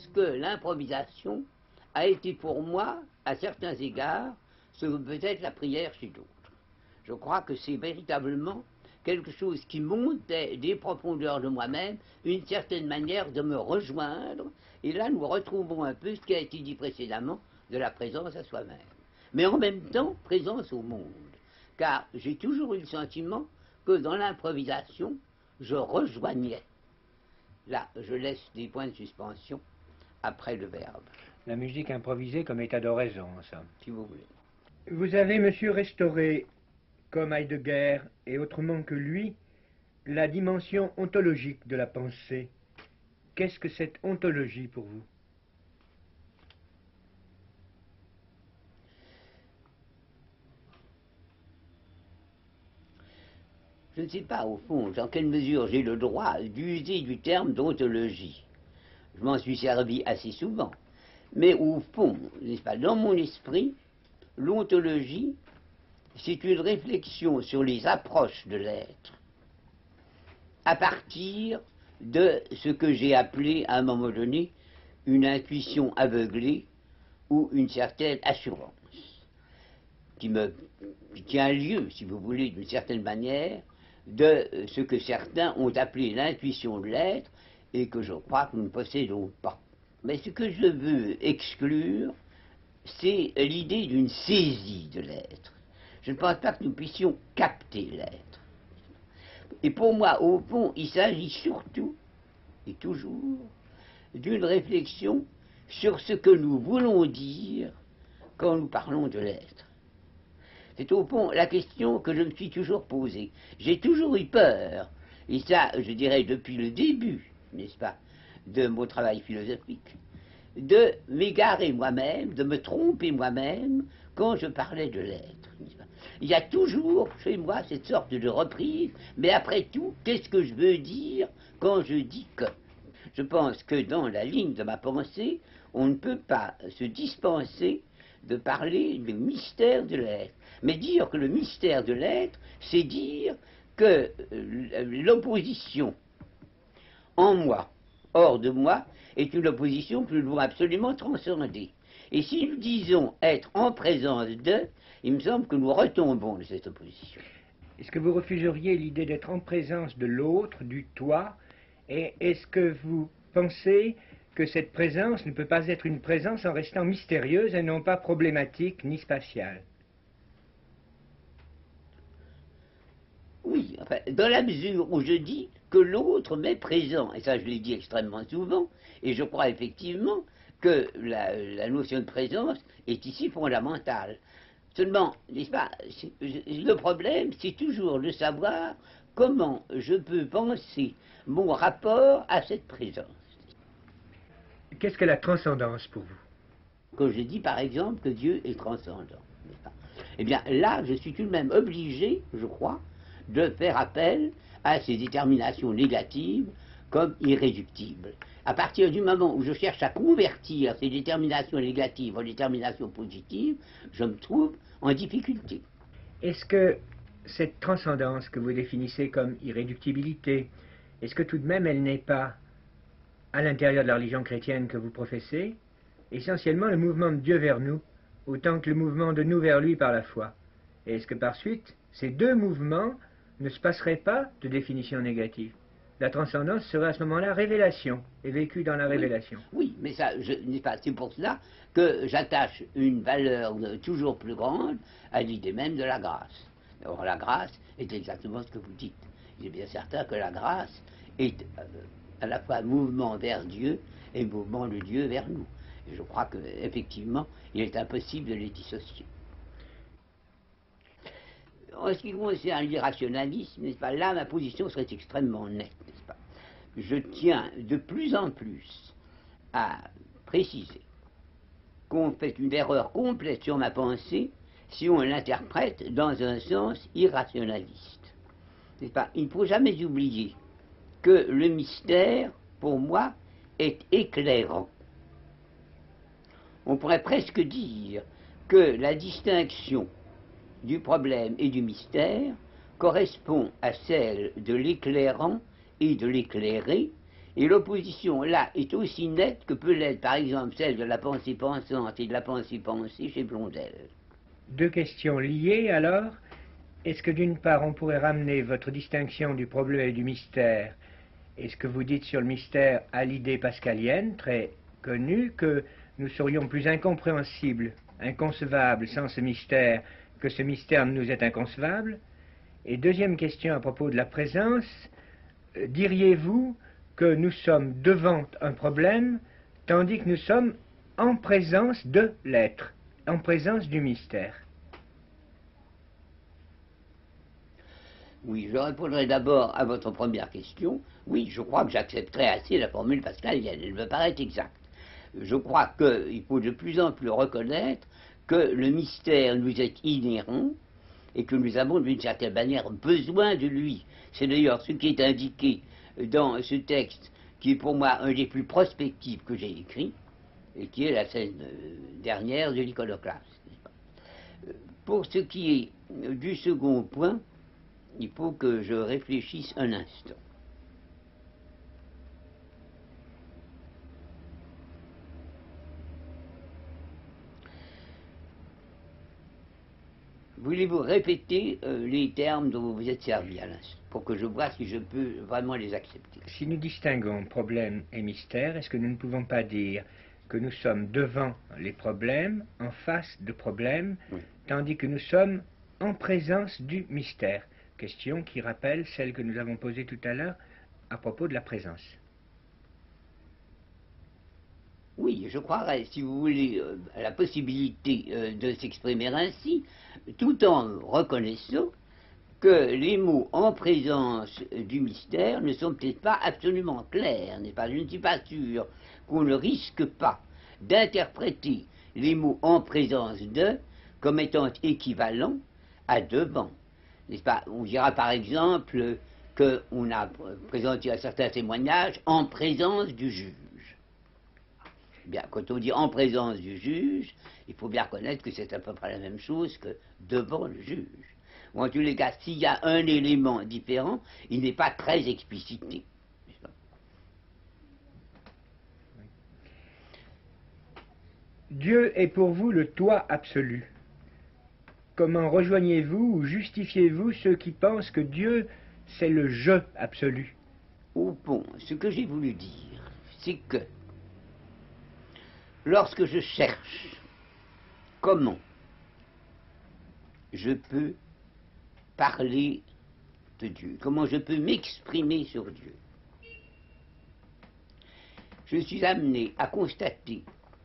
pense que l'improvisation a été pour moi, à certains égards, ce que peut être la prière chez d'autres. Je crois que c'est véritablement quelque chose qui monte des profondeurs de moi-même, une certaine manière de me rejoindre, et là nous retrouvons un peu ce qui a été dit précédemment de la présence à soi-même. Mais en même temps, présence au monde, car j'ai toujours eu le sentiment que dans l'improvisation, je rejoignais. Là, je laisse des points de suspension après le verbe. La musique improvisée comme état d'oraison, ça. Si vous voulez. Vous avez, monsieur, restauré, comme Heidegger et autrement que lui, la dimension ontologique de la pensée. Qu'est-ce que cette ontologie pour vous? Je ne sais pas, au fond, dans quelle mesure j'ai le droit d'user du terme d'ontologie. Je m'en suis servi assez souvent. Mais au fond, n'est-ce pas, dans mon esprit, l'ontologie, c'est une réflexion sur les approches de l'être à partir de ce que j'ai appelé à un moment donné une intuition aveuglée ou une certaine assurance qui tient lieu, si vous voulez, d'une certaine manière, de ce que certains ont appelé l'intuition de l'être et que je crois que nous ne possédons pas. Mais ce que je veux exclure, c'est l'idée d'une saisie de l'être. Je ne pense pas que nous puissions capter l'être. Et pour moi, au fond, il s'agit surtout, et toujours, d'une réflexion sur ce que nous voulons dire quand nous parlons de l'être. C'est au fond la question que je me suis toujours posée. J'ai toujours eu peur, et ça, je dirais, depuis le début, n'est-ce pas, de mon travail philosophique, de m'égarer moi-même, de me tromper moi-même quand je parlais de l'être. Il y a toujours chez moi cette sorte de reprise, mais après tout, qu'est-ce que je veux dire quand je dis que? Je pense que dans la ligne de ma pensée, on ne peut pas se dispenser de parler du mystère de l'être. Mais dire que le mystère de l'être, c'est dire que l'opposition en moi, hors de moi, est une opposition que nous devons absolument transcender. Et si nous disons être en présence de, il me semble que nous retombons de cette opposition. Est-ce que vous refuseriez l'idée d'être en présence de l'autre, du toi, et est-ce que vous pensez que cette présence ne peut pas être une présence en restant mystérieuse et non pas problématique ni spatiale? Oui, enfin, dans la mesure où je dis que l'autre m'est présent, et ça je l'ai dit extrêmement souvent, et je crois effectivement que la notion de présence est ici fondamentale. Seulement, n'est-ce pas, le problème, c'est toujours de savoir comment je peux penser mon rapport à cette présence. Qu'est-ce que la transcendance pour vous? Quand je dis par exemple que Dieu est transcendant, n'est-ce pas, eh bien là, je suis tout de même obligé, je crois, de faire appel à ces déterminations négatives comme irréductibles. À partir du moment où je cherche à convertir ces déterminations négatives en déterminations positives, je me trouve en difficulté. Est-ce que cette transcendance que vous définissez comme irréductibilité, est-ce que tout de même elle n'est pas, à l'intérieur de la religion chrétienne que vous professez, essentiellement le mouvement de Dieu vers nous, autant que le mouvement de nous vers lui par la foi? Et est-ce que par suite, ces deux mouvements ne se passeraient pas de définition négative? La transcendance serait à ce moment-là révélation, et vécue dans la révélation. Oui, mais ça, c'est pour cela que j'attache une valeur toujours plus grande à l'idée même de la grâce. Or, la grâce est exactement ce que vous dites. Il est bien certain que la grâce est à la fois mouvement vers Dieu et mouvement de Dieu vers nous. Et je crois qu'effectivement, il est impossible de les dissocier. En ce qui concerne l'irrationalisme, n'est-ce pas, là, ma position serait extrêmement nette, n'est-ce pas. Je tiens de plus en plus à préciser qu'on fait une erreur complète sur ma pensée si on l'interprète dans un sens irrationaliste. N'est-ce pas? Il ne faut jamais oublier que le mystère, pour moi, est éclairant. On pourrait presque dire que la distinction du problème et du mystère correspond à celle de l'éclairant et de l'éclairé, Et l'opposition, là, est aussi nette que peut l'être, par exemple, celle de la pensée pensante et de la pensée pensée chez Blondel. Deux questions liées, alors. Est-ce que d'une part, on pourrait ramener votre distinction du problème et du mystère, et ce que vous dites sur le mystère, à l'idée pascalienne, très connue, que nous serions plus incompréhensibles, inconcevables sans ce mystère, que ce mystère nous est inconcevable? Et deuxième question à propos de la présence, diriez-vous que nous sommes devant un problème, tandis que nous sommes en présence de l'être, en présence du mystère? Oui, je répondrai d'abord à votre première question. Oui, je crois que j'accepterai assez la formule pascalienne, elle me paraît exacte. Je crois qu'il faut de plus en plus reconnaître que le mystère nous est inhérent et que nous avons d'une certaine manière besoin de lui. C'est d'ailleurs ce qui est indiqué dans ce texte qui est pour moi un des plus prospectifs que j'ai écrit et qui est la scène dernière de l'iconoclaste. Pour ce qui est du second point, il faut que je réfléchisse un instant. Voulez-vous répéter les termes dont vous vous êtes servi à l'instant, pour que je vois si je peux vraiment les accepter? Si nous distinguons problème et mystère, est-ce que nous ne pouvons pas dire que nous sommes devant les problèmes, en face de problèmes, oui, tandis que nous sommes en présence du mystère? Question qui rappelle celle que nous avons posée tout à l'heure à propos de la présence. Oui, je croirais, si vous voulez, à la possibilité de s'exprimer ainsi, tout en reconnaissant que les mots en présence du mystère ne sont peut-être pas absolument clairs, n'est-ce pas? Je ne suis pas sûr qu'on ne risque pas d'interpréter les mots en présence de comme étant équivalents à devant, n'est-ce pas? On dira par exemple qu'on a présenté un certain témoignage en présence du juge. Bien, quand on dit en présence du juge, il faut bien reconnaître que c'est à peu près la même chose que devant le juge. Ou en tous les cas, s'il y a un élément différent, il n'est pas très explicité. Dieu est pour vous le toi absolu. Comment rejoignez-vous ou justifiez-vous ceux qui pensent que Dieu, c'est le je absolu? Au fond, ce que j'ai voulu dire, c'est que lorsque je cherche comment je peux parler de Dieu, comment je peux m'exprimer sur Dieu, je suis amené à constater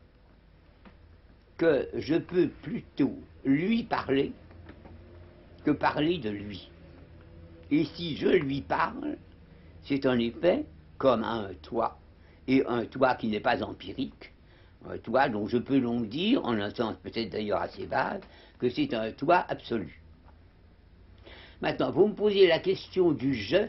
que je peux plutôt lui parler que parler de lui. Et si je lui parle, c'est en effet comme un toi, et un toi qui n'est pas empirique, un toi dont je peux donc dire, en un sens peut-être d'ailleurs assez vague, que c'est un toi absolu. Maintenant, vous me posez la question du je.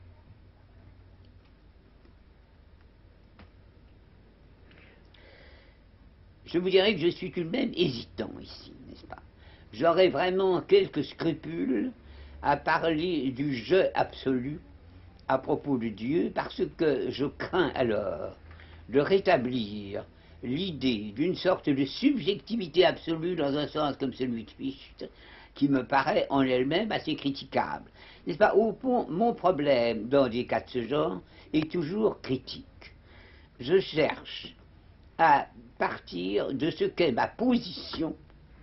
Je vous dirais que je suis tout de même hésitant ici, n'est-ce pas? J'aurais vraiment quelques scrupules à parler du je absolu à propos de Dieu, parce que je crains alors de rétablir l'idée d'une sorte de subjectivité absolue dans un sens comme celui de Fichte, qui me paraît en elle-même assez critiquable. N'est-ce pas? Au fond, mon problème dans des cas de ce genre est toujours critique. Je cherche à partir de ce qu'est ma position,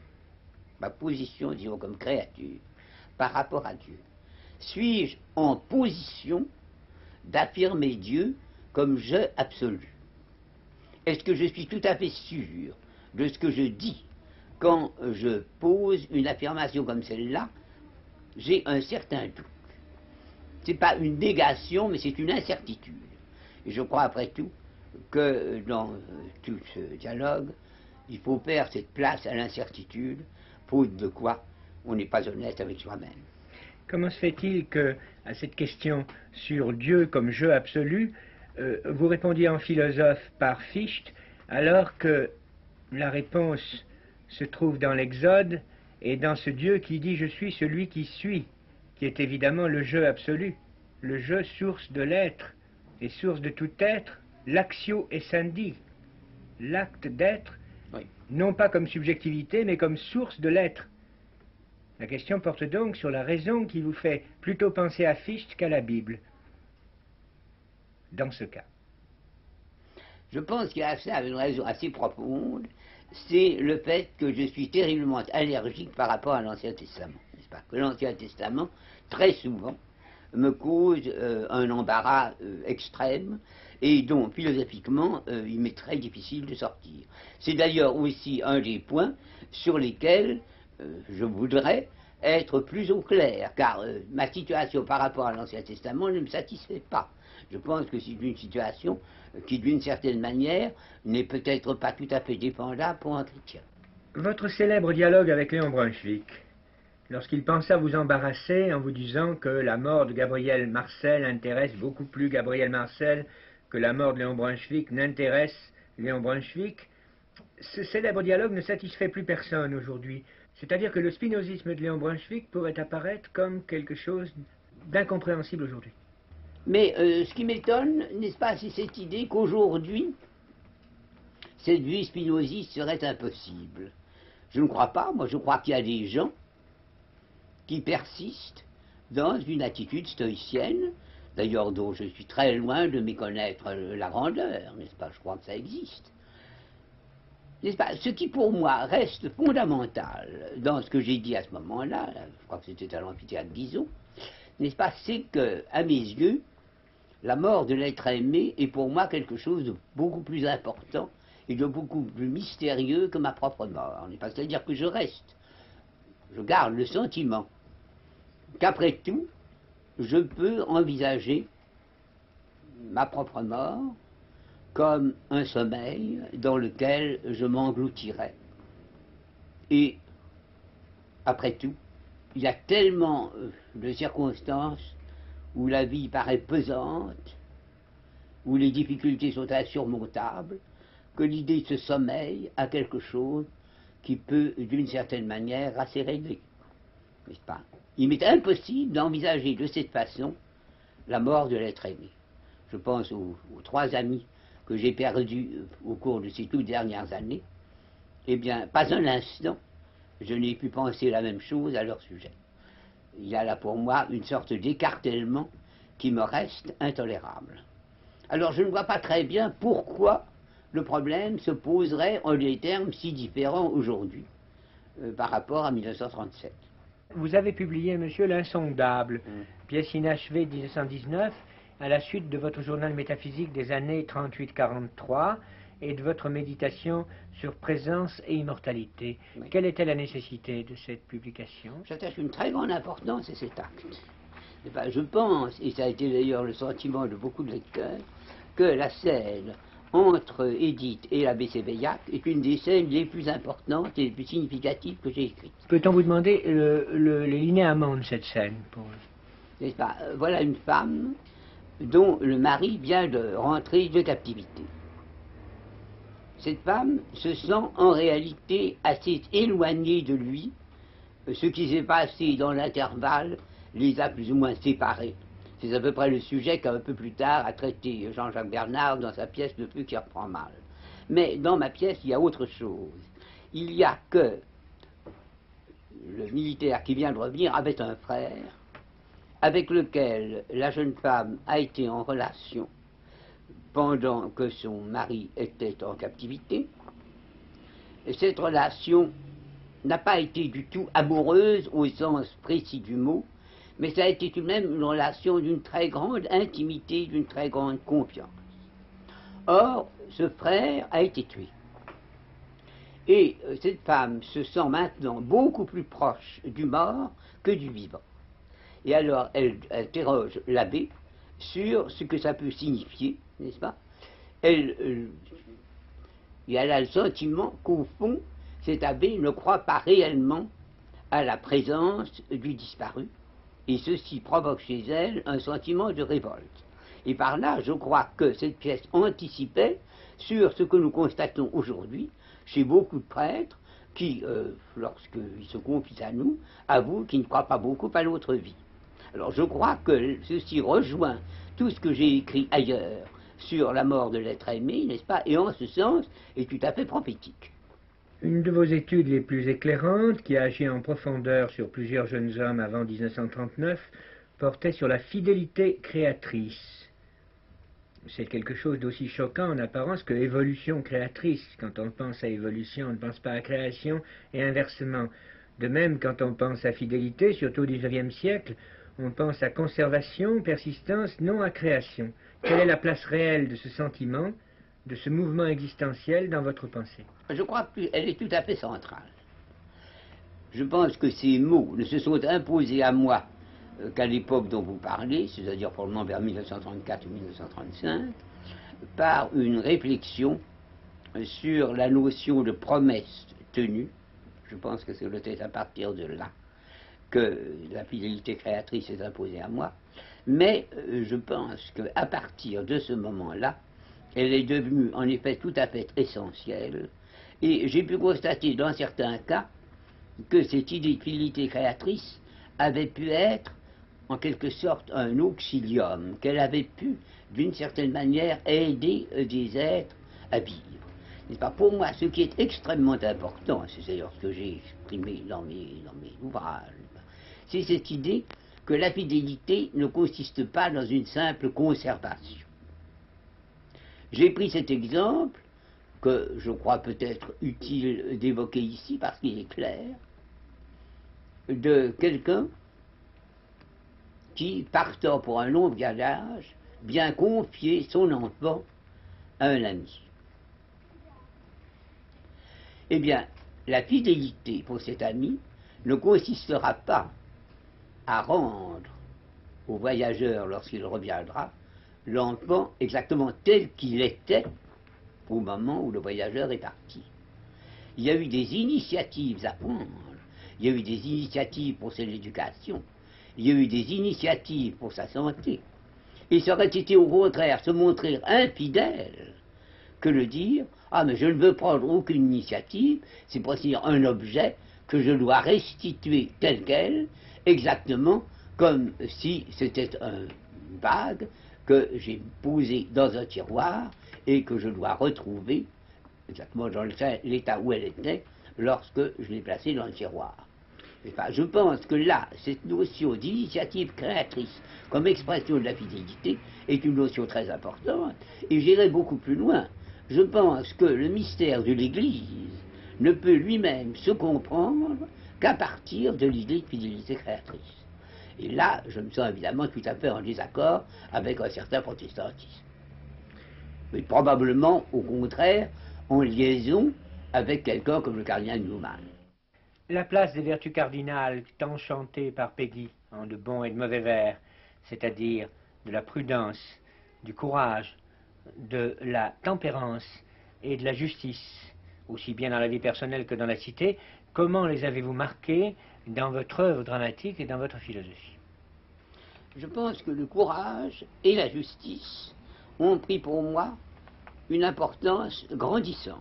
disons comme créature, par rapport à Dieu. Suis-je en position d'affirmer Dieu comme je absolu? Est-ce que je suis tout à fait sûr de ce que je dis quand je pose une affirmation comme celle-là? J'ai un certain doute. Ce n'est pas une négation, mais c'est une incertitude. Et je crois après tout que dans tout ce dialogue, il faut faire cette place à l'incertitude, faute de quoi on n'est pas honnête avec soi-même. Comment se fait-il que, à cette question sur Dieu comme je absolu, vous répondiez en philosophe par Fichte, alors que la réponse se trouve dans l'Exode et dans ce Dieu qui dit « je suis celui qui suis », qui est évidemment le je absolu, le je source de l'être, est source de tout être, l'actio essendi, l'acte d'être, Oui. non pas comme subjectivité, mais comme source de l'être. La question porte donc sur la raison qui vous fait plutôt penser à Fichte qu'à la Bible, dans ce cas. Je pense qu'il y a ça une raison assez profonde, c'est le fait que je suis terriblement allergique par rapport à l'Ancien Testament, n'est-ce pas? Que l'Ancien Testament, très souvent, me cause un embarras extrême, et dont, philosophiquement, il m'est très difficile de sortir. C'est d'ailleurs aussi un des points sur lesquels je voudrais être plus au clair, car ma situation par rapport à l'Ancien Testament ne me satisfait pas. Je pense que c'est une situation qui, d'une certaine manière, n'est peut-être pas tout à fait défendable pour un chrétien. Votre célèbre dialogue avec Léon Brunswick, lorsqu'il pensa vous embarrasser en vous disant que la mort de Gabriel Marcel intéresse beaucoup plus Gabriel Marcel que la mort de Léon Brunswick n'intéresse Léon Brunswick, ce célèbre dialogue ne satisfait plus personne aujourd'hui. C'est-à-dire que le spinozisme de Léon Brunswick pourrait apparaître comme quelque chose d'incompréhensible aujourd'hui. Mais ce qui m'étonne, n'est-ce pas, c'est cette idée qu'aujourd'hui, cette vie spinoziste serait impossible. Je ne crois pas, moi je crois qu'il y a des gens qui persistent dans une attitude stoïcienne, d'ailleurs dont je suis très loin de méconnaître la grandeur, n'est-ce pas, je crois que ça existe. N'est-ce pas, ce qui pour moi reste fondamental dans ce que j'ai dit à ce moment-là, je crois que c'était à l'amphithéâtre Guizot, n'est-ce pas, c'est que, à mes yeux, la mort de l'être aimé est pour moi quelque chose de beaucoup plus important et de beaucoup plus mystérieux que ma propre mort. N'est-ce pas, c'est-à-dire que je garde le sentiment qu'après tout, je peux envisager ma propre mort comme un sommeil dans lequel je m'engloutirais. Et, après tout, il y a tellement de circonstances où la vie paraît pesante, où les difficultés sont insurmontables, que l'idée de ce sommeil a quelque chose qui peut, d'une certaine manière, assez régler. N'est-ce pas? Il m'est impossible d'envisager de cette façon la mort de l'être aimé. Je pense aux 3 amis que j'ai perdus au cours de ces toutes dernières années. Eh bien, pas un instant, je n'ai pu penser la même chose à leur sujet. Il y a là pour moi une sorte d'écartèlement qui me reste intolérable. Alors je ne vois pas très bien pourquoi le problème se poserait en des termes si différents aujourd'hui par rapport à 1937. Vous avez publié, monsieur, L'Insondable, pièce inachevée de 1919, à la suite de votre journal métaphysique des années 38-43 et de votre méditation sur présence et immortalité. Oui. Quelle était la nécessité de cette publication? J'attache une très grande importance à cet acte. Et ben, je pense, et ça a été d'ailleurs le sentiment de beaucoup de lecteurs, que la scène entre Édith et l'abbé Séveillac est une des scènes les plus importantes et les plus significatives que j'ai écrites. Peut-on vous demander les linéaments de cette scène N'est-ce pas? Voilà une femme dont le mari vient de rentrer de captivité. Cette femme se sent en réalité assez éloignée de lui. Ce qui s'est passé dans l'intervalle les a plus ou moins séparés. C'est à peu près le sujet qu'un peu plus tard a traité Jean-Jacques Bernard dans sa pièce Le feu qui reprend mal. Mais dans ma pièce, il y a autre chose. Il y a que le militaire qui vient de revenir avait un frère avec lequel la jeune femme a été en relation pendant que son mari était en captivité. Et cette relation n'a pas été du tout amoureuse au sens précis du mot, mais ça a été tout de même une relation d'une très grande intimité, d'une très grande confiance. Or, ce frère a été tué. Et cette femme se sent maintenant beaucoup plus proche du mort que du vivant. Et alors, elle interroge l'abbé sur ce que ça peut signifier, n'est-ce pas? Et elle a le sentiment qu'au fond, cet abbé ne croit pas réellement à la présence du disparu, et ceci provoque chez elle un sentiment de révolte. Et par là, je crois que cette pièce anticipait sur ce que nous constatons aujourd'hui chez beaucoup de prêtres qui, lorsqu'ils se confient à nous, avouent qu'ils ne croient pas beaucoup à l'autre vie. Alors je crois que ceci rejoint tout ce que j'ai écrit ailleurs sur la mort de l'être aimé, n'est-ce pas, et en ce sens est tout à fait prophétique. Une de vos études les plus éclairantes, qui a agi en profondeur sur plusieurs jeunes hommes avant 1939, portait sur la fidélité créatrice. C'est quelque chose d'aussi choquant en apparence que évolution créatrice. Quand on pense à évolution, on ne pense pas à création, et inversement. De même, quand on pense à fidélité, surtout au XIXe siècle, on pense à conservation, persistance, non à création. Quelle est la place réelle de ce sentiment, de ce mouvement existentiel dans votre pensée? Je crois qu'elle est tout à fait centrale. Je pense que ces mots ne se sont imposés à moi qu'à l'époque dont vous parlez, c'est-à-dire probablement vers 1934 ou 1935, par une réflexion sur la notion de promesse tenue. Je pense que c'est peut-être à partir de là que la fidélité créatrice s'est imposée à moi, mais je pense qu'à partir de ce moment-là, elle est devenue en effet tout à fait essentielle, et j'ai pu constater dans certains cas que cette idée de fidélité créatrice avait pu être en quelque sorte un auxilium, qu'elle avait pu d'une certaine manière aider des êtres à vivre. N'est-ce pas? Pour moi, ce qui est extrêmement important, c'est d'ailleurs ce que j'ai exprimé dans mes ouvrages, c'est cette idée que la fidélité ne consiste pas dans une simple conservation. J'ai pris cet exemple, que je crois peut-être utile d'évoquer ici parce qu'il est clair, de quelqu'un qui, partant pour un long voyage, vient confier son enfant à un ami. Eh bien, la fidélité pour cet ami ne consistera pas à rendre au voyageur, lorsqu'il reviendra, l'enfant exactement tel qu'il était au moment où le voyageur est parti. Il y a eu des initiatives à prendre, il y a eu des initiatives pour son éducation, il y a eu des initiatives pour sa santé, et ça aurait été au contraire se montrer infidèle que de dire « Ah, mais je ne veux prendre aucune initiative, c'est pour dire un objet que je dois restituer tel quel, exactement comme si c'était une bague que j'ai posée dans un tiroir et que je dois retrouver exactement dans l'état où elle était lorsque je l'ai placée dans le tiroir. » Enfin, je pense que là, cette notion d'initiative créatrice comme expression de la fidélité est une notion très importante, et j'irai beaucoup plus loin. Je pense que le mystère de l'Église ne peut lui-même se comprendre qu'à partir de l'idée de fidélité créatrice. Et là, je me sens évidemment tout à fait en désaccord avec un certain protestantisme. Mais probablement, au contraire, en liaison avec quelqu'un comme le cardinal Newman. La place des vertus cardinales tant chantées par Péguy en de bons et de mauvais vers, c'est-à-dire de la prudence, du courage, de la tempérance et de la justice, aussi bien dans la vie personnelle que dans la cité, comment les avez-vous marquées dans votre œuvre dramatique et dans votre philosophie? Je pense que le courage et la justice ont pris pour moi une importance grandissante.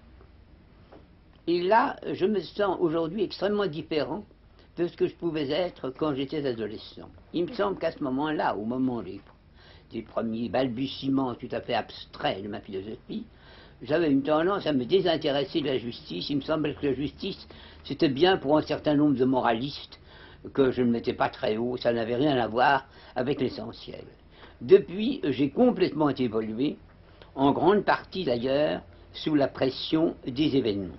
Et là, je me sens aujourd'hui extrêmement différent de ce que je pouvais être quand j'étais adolescent. Il me semble qu'à ce moment-là, au moment des premiers balbutiements tout à fait abstraits de ma philosophie, j'avais une tendance à me désintéresser de la justice. Il me semblait que la justice, c'était bien pour un certain nombre de moralistes, que je ne mettais pas très haut, ça n'avait rien à voir avec l'essentiel. Depuis, j'ai complètement évolué, en grande partie d'ailleurs, sous la pression des événements.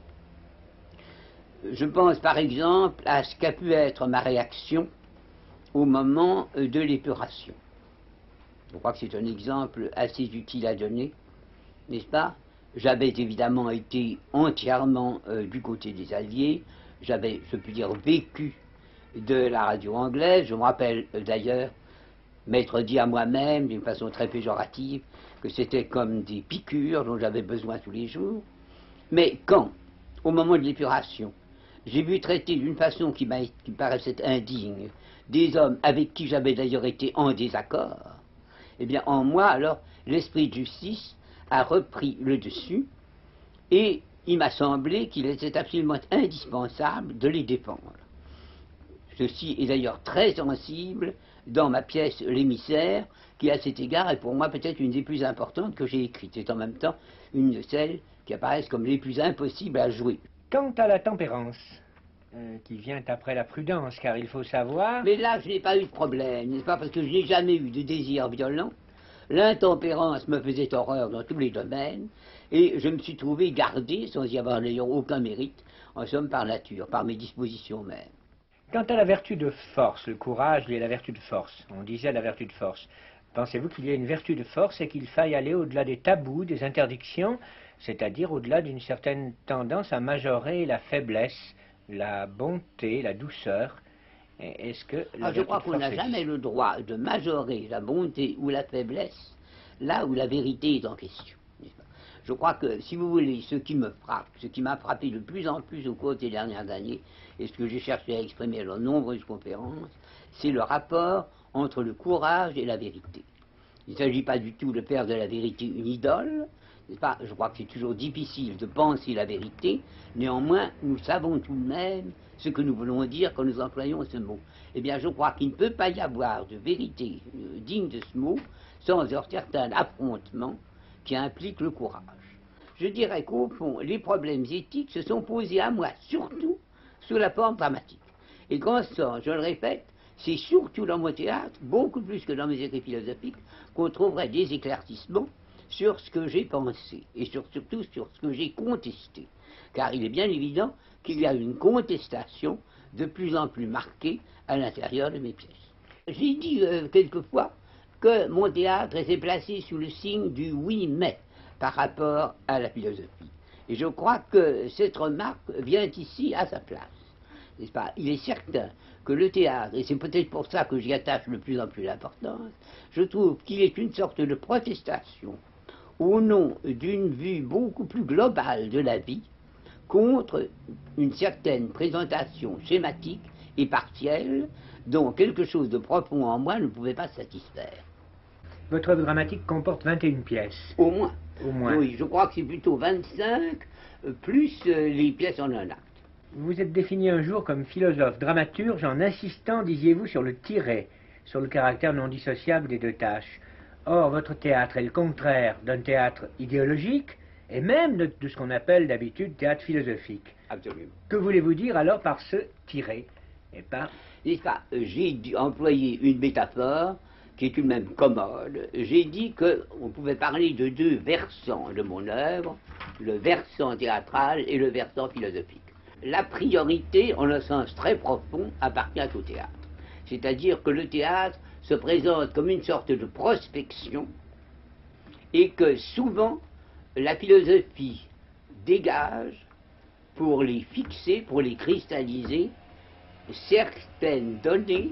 Je pense par exemple à ce qu'a pu être ma réaction au moment de l'épuration. Je crois que c'est un exemple assez utile à donner, n'est-ce pas? J'avais évidemment été entièrement du côté des Alliés, j'avais, je puis dire, vécu de la radio anglaise. Je me rappelle d'ailleurs m'être dit à moi-même, d'une façon très péjorative, que c'était comme des piqûres dont j'avais besoin tous les jours. Mais quand, au moment de l'épuration, j'ai vu traiter d'une façon qui me paraissait indigne des hommes avec qui j'avais d'ailleurs été en désaccord, eh bien en moi alors l'esprit de justice a repris le dessus, et il m'a semblé qu'il était absolument indispensable de les défendre. Ceci est d'ailleurs très sensible dans ma pièce L'émissaire, qui à cet égard est pour moi peut-être une des plus importantes que j'ai écrites. C'est en même temps une de celles qui apparaissent comme les plus impossibles à jouer. Quant à la tempérance, qui vient après la prudence, car il faut savoir... Mais là, je n'ai pas eu de problème, n'est-ce pas, parce que je n'ai jamais eu de désir violent. L'intempérance me faisait horreur dans tous les domaines, et je me suis trouvé gardé, sans y avoir d'ailleurs aucun mérite, en somme par nature, par mes dispositions même. Quant à la vertu de force, le courage est la vertu de force. On disait la vertu de force. Pensez-vous qu'il y a une vertu de force et qu'il faille aller au-delà des tabous, des interdictions, c'est-à-dire au-delà d'une certaine tendance à majorer la faiblesse, la bonté, la douceur? Est-ce que je crois qu'on n'a jamais le droit de majorer la bonté ou la faiblesse là où la vérité est en question. Je crois que, si vous voulez, ce qui me frappe, ce qui m'a frappé de plus en plus au cours des dernières années, et ce que j'ai cherché à exprimer dans de nombreuses conférences, c'est le rapport entre le courage et la vérité. Il ne s'agit pas du tout de faire de la vérité une idole, n'est-ce pas? Je crois que c'est toujours difficile de penser la vérité, néanmoins, nous savons tout de même ce que nous voulons dire quand nous employons ce mot. Eh bien, je crois qu'il ne peut pas y avoir de vérité digne de ce mot sans un certain affrontement qui implique le courage. Je dirais qu'au fond, les problèmes éthiques se sont posés à moi, surtout sous la forme dramatique. Et qu'en ça, je le répète, c'est surtout dans mon théâtre, beaucoup plus que dans mes écrits philosophiques, qu'on trouverait des éclaircissements sur ce que j'ai pensé, et surtout sur ce que j'ai contesté. Car il est bien évident qu'il y a une contestation de plus en plus marquée à l'intérieur de mes pièces. J'ai dit quelquefois que mon théâtre était placé sous le signe du oui mais par rapport à la philosophie. Et je crois que cette remarque vient ici à sa place. N'est-ce pas? Il est certain que le théâtre, et c'est peut-être pour ça que j'y attache de plus en plus d'importance, je trouve qu'il est une sorte de protestation au nom d'une vue beaucoup plus globale de la vie contre une certaine présentation schématique et partielle dont quelque chose de profond en moi ne pouvait pas satisfaire. Votre œuvre dramatique comporte 21 pièces. Au moins. Au moins. Oui, je crois que c'est plutôt 25, plus les pièces en un acte. Vous vous êtes défini un jour comme philosophe, dramaturge, en insistant, disiez-vous, sur le tiret, sur le caractère non dissociable des deux tâches. Or, votre théâtre est le contraire d'un théâtre idéologique, et même de ce qu'on appelle d'habitude théâtre philosophique. Absolument. Que voulez-vous dire alors par ce tiret et par... N'est-ce pas? J'ai employé une métaphore qui est tout de même commode. J'ai dit qu'on pouvait parler de deux versants de mon œuvre, le versant théâtral et le versant philosophique. La priorité, en un sens très profond, appartient au théâtre. C'est-à-dire que le théâtre se présente comme une sorte de prospection et que souvent la philosophie dégage, pour les fixer, pour les cristalliser, certaines données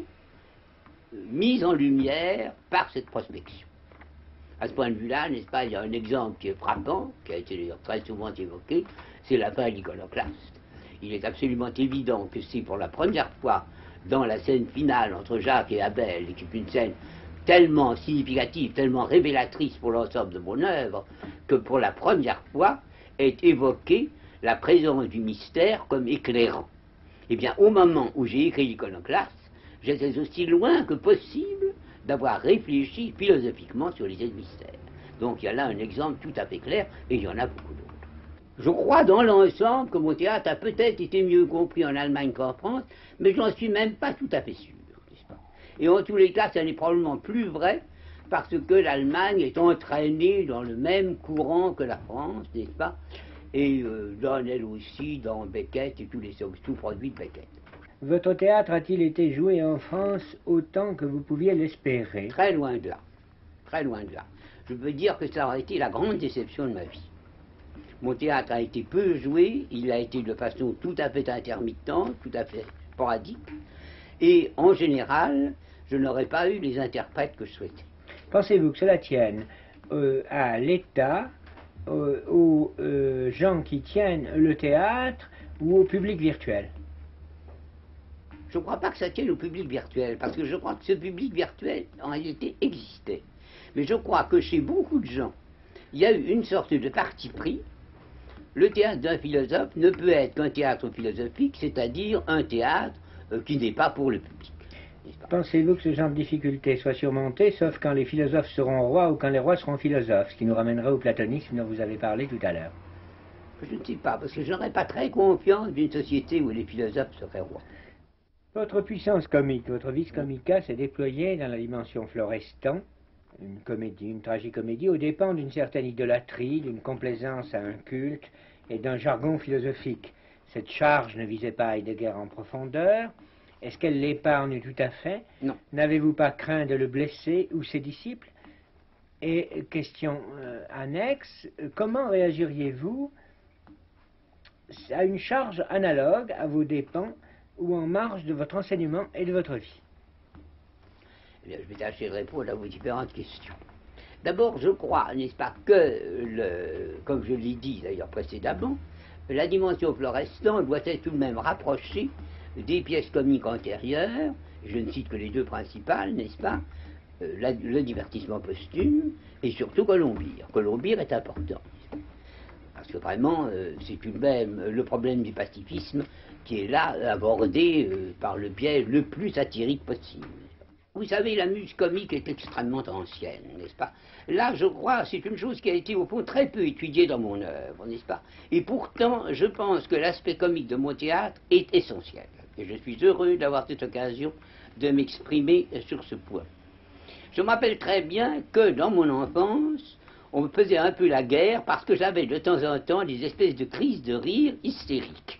mises en lumière par cette prospection. À ce point de vue-là, n'est-ce pas, il y a un exemple qui est frappant, qui a été d'ailleurs très souvent évoqué, c'est la fin de l'Iconoclaste. Il est absolument évident que c'est pour la première fois dans la scène finale entre Jacques et Abel, et qui est une scène tellement significative, tellement révélatrice pour l'ensemble de mon œuvre, que pour la première fois est évoquée la présence du mystère comme éclairant. Eh bien, au moment où j'ai écrit l'Iconoclaste, j'étais aussi loin que possible d'avoir réfléchi philosophiquement sur l'idée de mystère. Donc il y a là un exemple tout à fait clair, et il y en a beaucoup d'autres. Je crois dans l'ensemble que mon théâtre a peut-être été mieux compris en Allemagne qu'en France, mais j'en suis même pas tout à fait sûr, n'est-ce pas? Et en tous les cas, ça n'est probablement plus vrai, parce que l'Allemagne est entraînée dans le même courant que la France, n'est-ce pas? Et donne elle aussi dans Beckett et tous les sous-produits de Beckett. Votre théâtre a-t-il été joué en France autant que vous pouviez l'espérer? Très loin de là. Très loin de là. Je peux dire que ça aurait été la grande déception de ma vie. Mon théâtre a été peu joué, il a été de façon tout à fait intermittente, tout à fait sporadique, et en général, je n'aurais pas eu les interprètes que je souhaitais. Pensez-vous que cela tienne à l'État, aux gens qui tiennent le théâtre ou au public virtuel? Je ne crois pas que ça tienne au public virtuel, parce que je crois que ce public virtuel, en réalité, existait. Mais je crois que chez beaucoup de gens, il y a eu une sorte de parti pris. Le théâtre d'un philosophe ne peut être qu'un théâtre philosophique, c'est-à-dire un théâtre qui n'est pas pour le public. Pensez-vous que ce genre de difficulté soit surmonté, sauf quand les philosophes seront rois ou quand les rois seront philosophes, ce qui nous ramènerait au platonisme dont vous avez parlé tout à l'heure? Je ne sais pas, parce que je n'aurais pas très confiance d'une société où les philosophes seraient rois. Votre puissance comique, votre vis comica s'est déployée dans la dimension Florestan, une comédie, une tragicomédie, aux dépens d'une certaine idolâtrie, d'une complaisance à un culte et d'un jargon philosophique. Cette charge ne visait pas Heidegger en profondeur. Est-ce qu'elle l'épargne tout à fait? Non. N'avez-vous pas craint de le blesser ou ses disciples? Et question annexe, comment réagiriez-vous à une charge analogue à vos dépens ou en marge de votre enseignement et de votre vie? Eh bien, je vais tâcher de répondre à vos différentes questions. D'abord, je crois, n'est-ce pas, que, comme je l'ai dit d'ailleurs précédemment, la dimension Florestan doit être tout de même rapprochée des pièces comiques antérieures, je ne cite que les deux principales, n'est-ce pas, le divertissement posthume et surtout Colombire. Colombire est important, parce que vraiment, c'est tout de même le problème du pacifisme qui est là abordé par le biais le plus satirique possible. Vous savez, la muse comique est extrêmement ancienne, n'est-ce pas? Là, je crois, c'est une chose qui a été au fond très peu étudiée dans mon œuvre, n'est-ce pas? Et pourtant, je pense que l'aspect comique de mon théâtre est essentiel. Et je suis heureux d'avoir cette occasion de m'exprimer sur ce point. Je me rappelle très bien que dans mon enfance, on me faisait un peu la guerre parce que j'avais de temps en temps des espèces de crises de rire hystériques.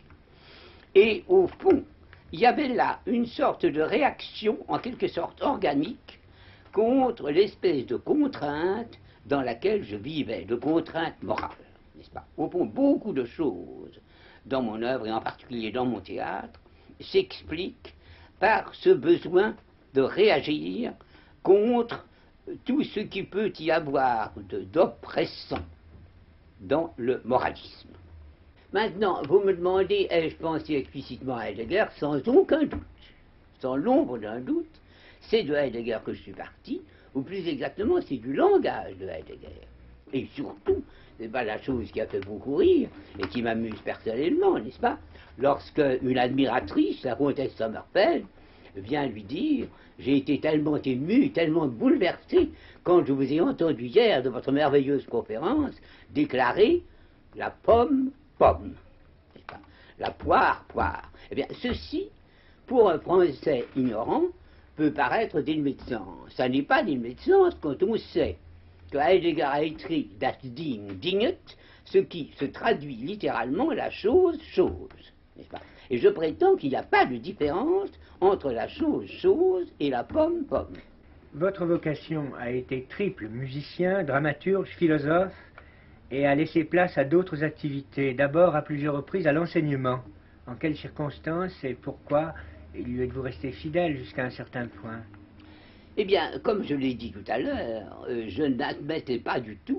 Et au fond, il y avait là une sorte de réaction, en quelque sorte organique, contre l'espèce de contrainte dans laquelle je vivais, de contrainte morale, n'est-ce pas? Au fond, beaucoup de choses dans mon œuvre, et en particulier dans mon théâtre, s'expliquent par ce besoin de réagir contre tout ce qui peut y avoir d'oppressant dans le moralisme. Maintenant, vous me demandez, ai-je pensé explicitement à Heidegger? Sans aucun doute, sans l'ombre d'un doute, c'est de Heidegger que je suis parti, ou plus exactement, c'est du langage de Heidegger. Et surtout, c'est pas la chose qui a fait beaucoup rire, et qui m'amuse personnellement, n'est-ce pas? Lorsque une admiratrice, la comtesse Sommerfeld, vient lui dire « J'ai été tellement ému, tellement bouleversé, quand je vous ai entendu hier, de votre merveilleuse conférence, déclarer la pomme, pomme, n'est-ce pas? La poire, poire. » Eh bien, ceci, pour un Français ignorant, peut paraître digne de sens. Ça n'est pas digne de sens quand on sait que Heidegger a écrit « das Ding dinget », ce qui se traduit littéralement la chose, chose, n'est-ce pas? Et je prétends qu'il n'y a pas de différence entre la chose, chose et la pomme, pomme. Votre vocation a été triple, musicien, dramaturge, philosophe, et a laissé place à d'autres activités, d'abord à plusieurs reprises à l'enseignement. En quelles circonstances et pourquoi lui êtes-vous resté fidèle jusqu'à un certain point? Eh bien, comme je l'ai dit tout à l'heure, je n'admettais pas du tout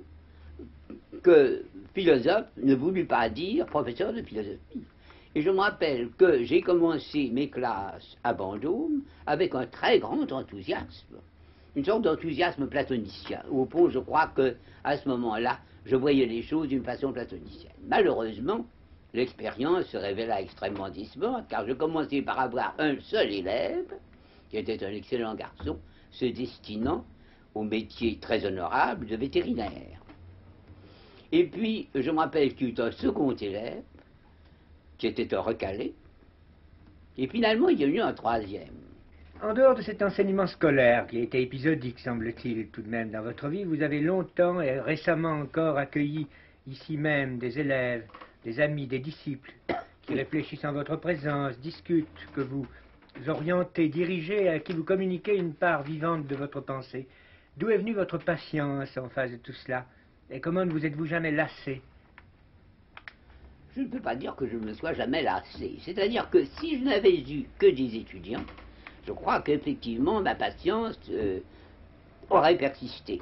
que philosophe ne voulut pas dire professeur de philosophie. Et je me rappelle que j'ai commencé mes classes à Vendôme avec un très grand enthousiasme, une sorte d'enthousiasme platonicien. Au fond, je crois qu'à ce moment-là, je voyais les choses d'une façon platonicienne. Malheureusement, l'expérience se révéla extrêmement décevante, car je commençais par avoir un seul élève, qui était un excellent garçon, se destinant au métier très honorable de vétérinaire. Et puis, je me rappelle qu'il y eut un second élève, qui était un recalé, et finalement, il y a eu un troisième. En dehors de cet enseignement scolaire, qui a été épisodique, semble-t-il, tout de même, dans votre vie, vous avez longtemps et récemment encore accueilli ici même des élèves, des amis, des disciples, qui réfléchissent en votre présence, discutent, que vous orientez, dirigez, à qui vous communiquez une part vivante de votre pensée. D'où est venue votre patience en face de tout cela? Et comment ne vous êtes-vous jamais lassé? Je ne peux pas dire que je ne me sois jamais lassé. C'est-à-dire que si je n'avais eu que des étudiants, je crois qu'effectivement ma patience aurait persisté.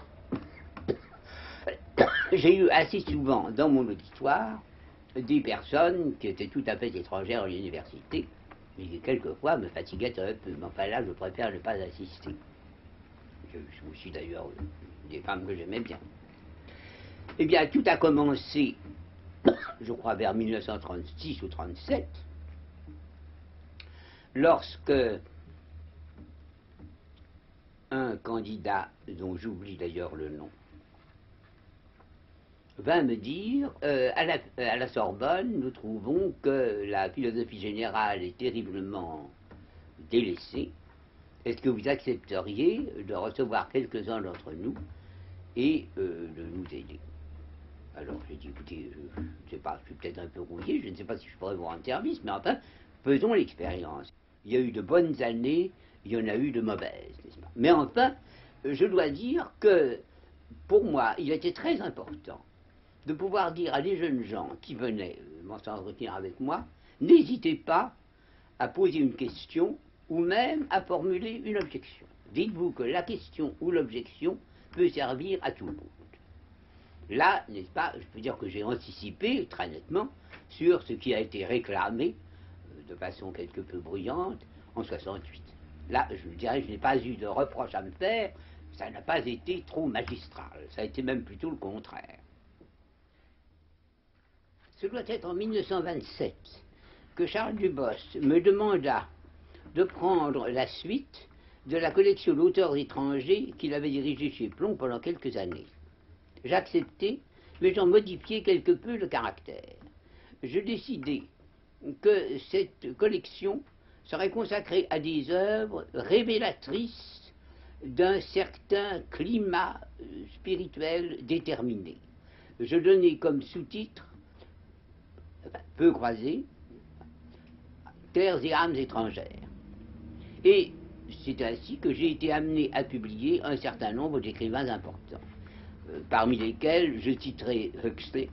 J'ai eu assez souvent dans mon auditoire des personnes qui étaient tout à fait étrangères à l'université, mais qui quelquefois me fatiguaient un peu. Mais enfin là, je préfère ne pas assister. J'ai eu aussi d'ailleurs des femmes que j'aimais bien. Eh bien, tout a commencé, je crois, vers 1936 ou 1937, lorsque un candidat, dont j'oublie d'ailleurs le nom, vint me dire, à la Sorbonne, nous trouvons que la philosophie générale est terriblement délaissée. Est-ce que vous accepteriez de recevoir quelques-uns d'entre nous et de nous aider? Alors j'ai dit, écoutez, je ne sais pas, je suis peut-être un peu rouillé, je ne sais pas si je pourrais vous rendre service, mais enfin, faisons l'expérience. Il y a eu de bonnes années, il y en a eu de mauvaises, n'est-ce pas? Mais enfin, je dois dire que, pour moi, il était très important de pouvoir dire à des jeunes gens qui venaient s'entretenir avec moi, n'hésitez pas à poser une question ou même à formuler une objection. Dites-vous que la question ou l'objection peut servir à tout le monde. Là, n'est-ce pas, je peux dire que j'ai anticipé très nettement sur ce qui a été réclamé de façon quelque peu bruyante en 68. Là, je dirais, je n'ai pas eu de reproche à me faire, ça n'a pas été trop magistral, ça a été même plutôt le contraire. Ce doit être en 1927 que Charles Dubos me demanda de prendre la suite de la collection d'auteurs étrangers qu'il avait dirigée chez Plomb pendant quelques années. J'acceptai, mais j'en modifiai quelque peu le caractère. Je décidai que cette collection serait consacrée à des œuvres révélatrices d'un certain climat spirituel déterminé. Je donnai comme sous-titre, peu croisé, Terres et âmes étrangères. Et c'est ainsi que j'ai été amené à publier un certain nombre d'écrivains importants, parmi lesquels je citerai Huxley.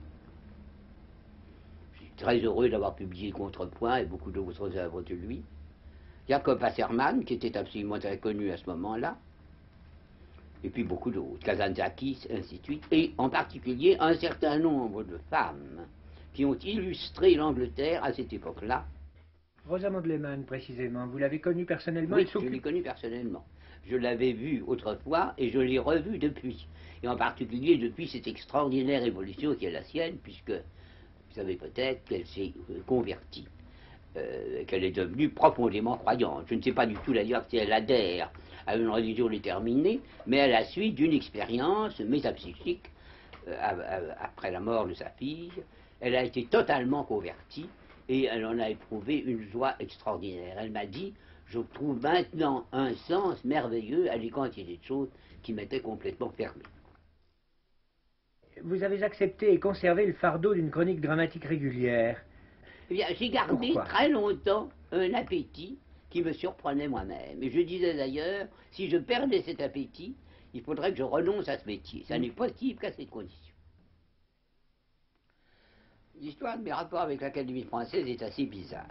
Je suis très heureux d'avoir publié Contrepoint et beaucoup d'autres œuvres de lui. Jacob Wassermann, qui était absolument très connu à ce moment-là, et puis beaucoup d'autres, Kazantzakis, ainsi de suite, et en particulier un certain nombre de femmes qui ont illustré l'Angleterre à cette époque-là. Rosamond Lehmann, précisément, vous l'avez connue personnellement? Oui, je l'ai connue personnellement. Je l'avais vue autrefois et je l'ai revue depuis. Et en particulier depuis cette extraordinaire évolution qui est la sienne, puisque vous savez peut-être qu'elle s'est convertie, qu'elle est devenue profondément croyante. Je ne sais pas du tout d'ailleurs si elle adhère à une religion déterminée, mais à la suite d'une expérience métapsychique, après la mort de sa fille, elle a été totalement convertie. Et elle en a éprouvé une joie extraordinaire. Elle m'a dit, je trouve maintenant un sens merveilleux à des quantités de choses qui m'étaient complètement fermées. Vous avez accepté et conservé le fardeau d'une chronique dramatique régulière. Eh bien, j'ai gardé Pourquoi? très longtemps un appétit qui me surprenait moi-même. Et je disais d'ailleurs, si je perdais cet appétit, il faudrait que je renonce à ce métier. Ça n'est possible qu'à cette condition. L'histoire de mes rapports avec l'Académie française est assez bizarre.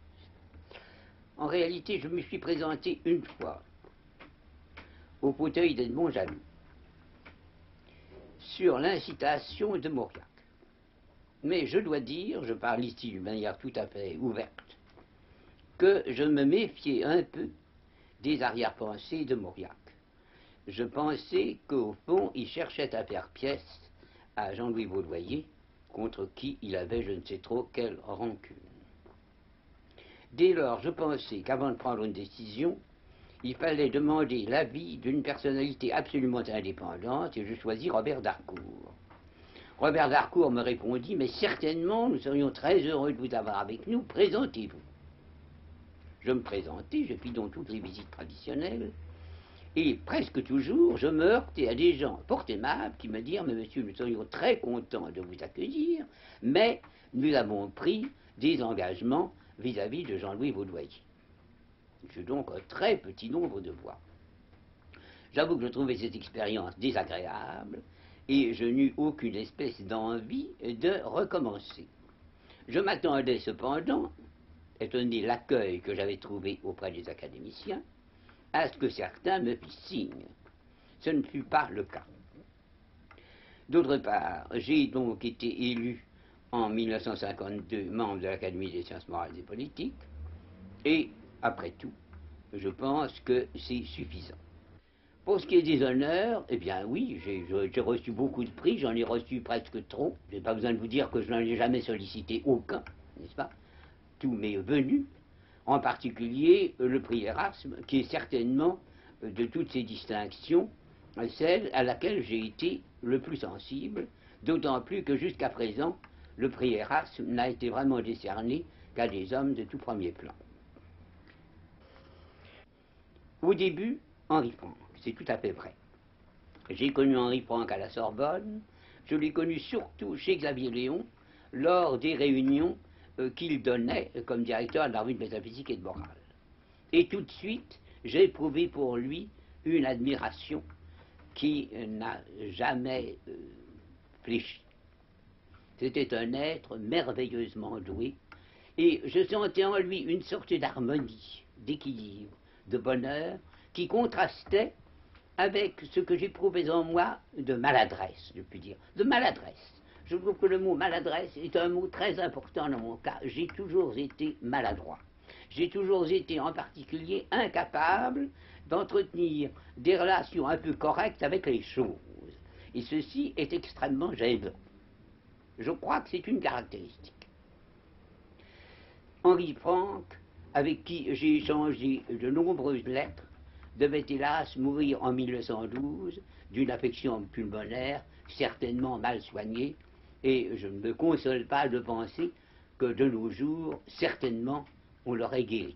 En réalité, je me suis présenté une fois au fauteuil d'Edmond Jaloux sur l'incitation de Mauriac. Mais je dois dire, je parle ici d'une manière tout à fait ouverte, que je me méfiais un peu des arrière-pensées de Mauriac. Je pensais qu'au fond, il cherchait à faire pièce à Jean-Louis Vaudoyer, contre qui il avait je ne sais trop quelle rancune. Dès lors, je pensais qu'avant de prendre une décision, il fallait demander l'avis d'une personnalité absolument indépendante, et je choisis Robert d'Harcourt. Robert d'Harcourt me répondit, mais certainement, nous serions très heureux de vous avoir avec nous, présentez-vous. Je me présentai, je fis donc toutes les visites traditionnelles, et presque toujours, je me heurtais à des gens fort aimables qui me dirent, mais monsieur, nous serions très contents de vous accueillir, mais nous avons pris des engagements vis-à-vis de Jean-Louis Vaudoyer. J'ai donc un très petit nombre de voix. J'avoue que je trouvais cette expérience désagréable, et je n'eus aucune espèce d'envie de recommencer. Je m'attendais cependant, étant donné l'accueil que j'avais trouvé auprès des académiciens, à ce que certains me fissent signe. Ce ne fut pas le cas. D'autre part, j'ai donc été élu en 1952 membre de l'Académie des sciences morales et politiques, et après tout, je pense que c'est suffisant. Pour ce qui est des honneurs, eh bien oui, j'ai reçu beaucoup de prix, j'en ai reçu presque trop. Je n'ai pas besoin de vous dire que je n'en ai jamais sollicité aucun, n'est-ce pas? Tout m'est venu En particulier le prix Erasme, qui est certainement, de toutes ces distinctions, celle à laquelle j'ai été le plus sensible, d'autant plus que jusqu'à présent, le prix Erasme n'a été vraiment décerné qu'à des hommes de tout premier plan. Au début, Henri Franck, c'est tout à fait vrai. J'ai connu Henri Franck à la Sorbonne, je l'ai connu surtout chez Xavier Léon, lors des réunions qu'il donnait comme directeur de la revue de métaphysique et de morale. Et tout de suite, j'ai éprouvé pour lui une admiration qui n'a jamais fléchi. C'était un être merveilleusement doué, et je sentais en lui une sorte d'harmonie, d'équilibre, de bonheur, qui contrastait avec ce que j'éprouvais en moi de maladresse, je puis dire, de maladresse. Je trouve que le mot maladresse est un mot très important dans mon cas. J'ai toujours été maladroit. J'ai toujours été en particulier incapable d'entretenir des relations un peu correctes avec les choses. Et ceci est extrêmement gênant. Je crois que c'est une caractéristique. Henri Franck, avec qui j'ai échangé de nombreuses lettres, devait hélas mourir en 1912 d'une affection pulmonaire certainement mal soignée, et je ne me console pas de penser que de nos jours, certainement, on l'aurait guéri.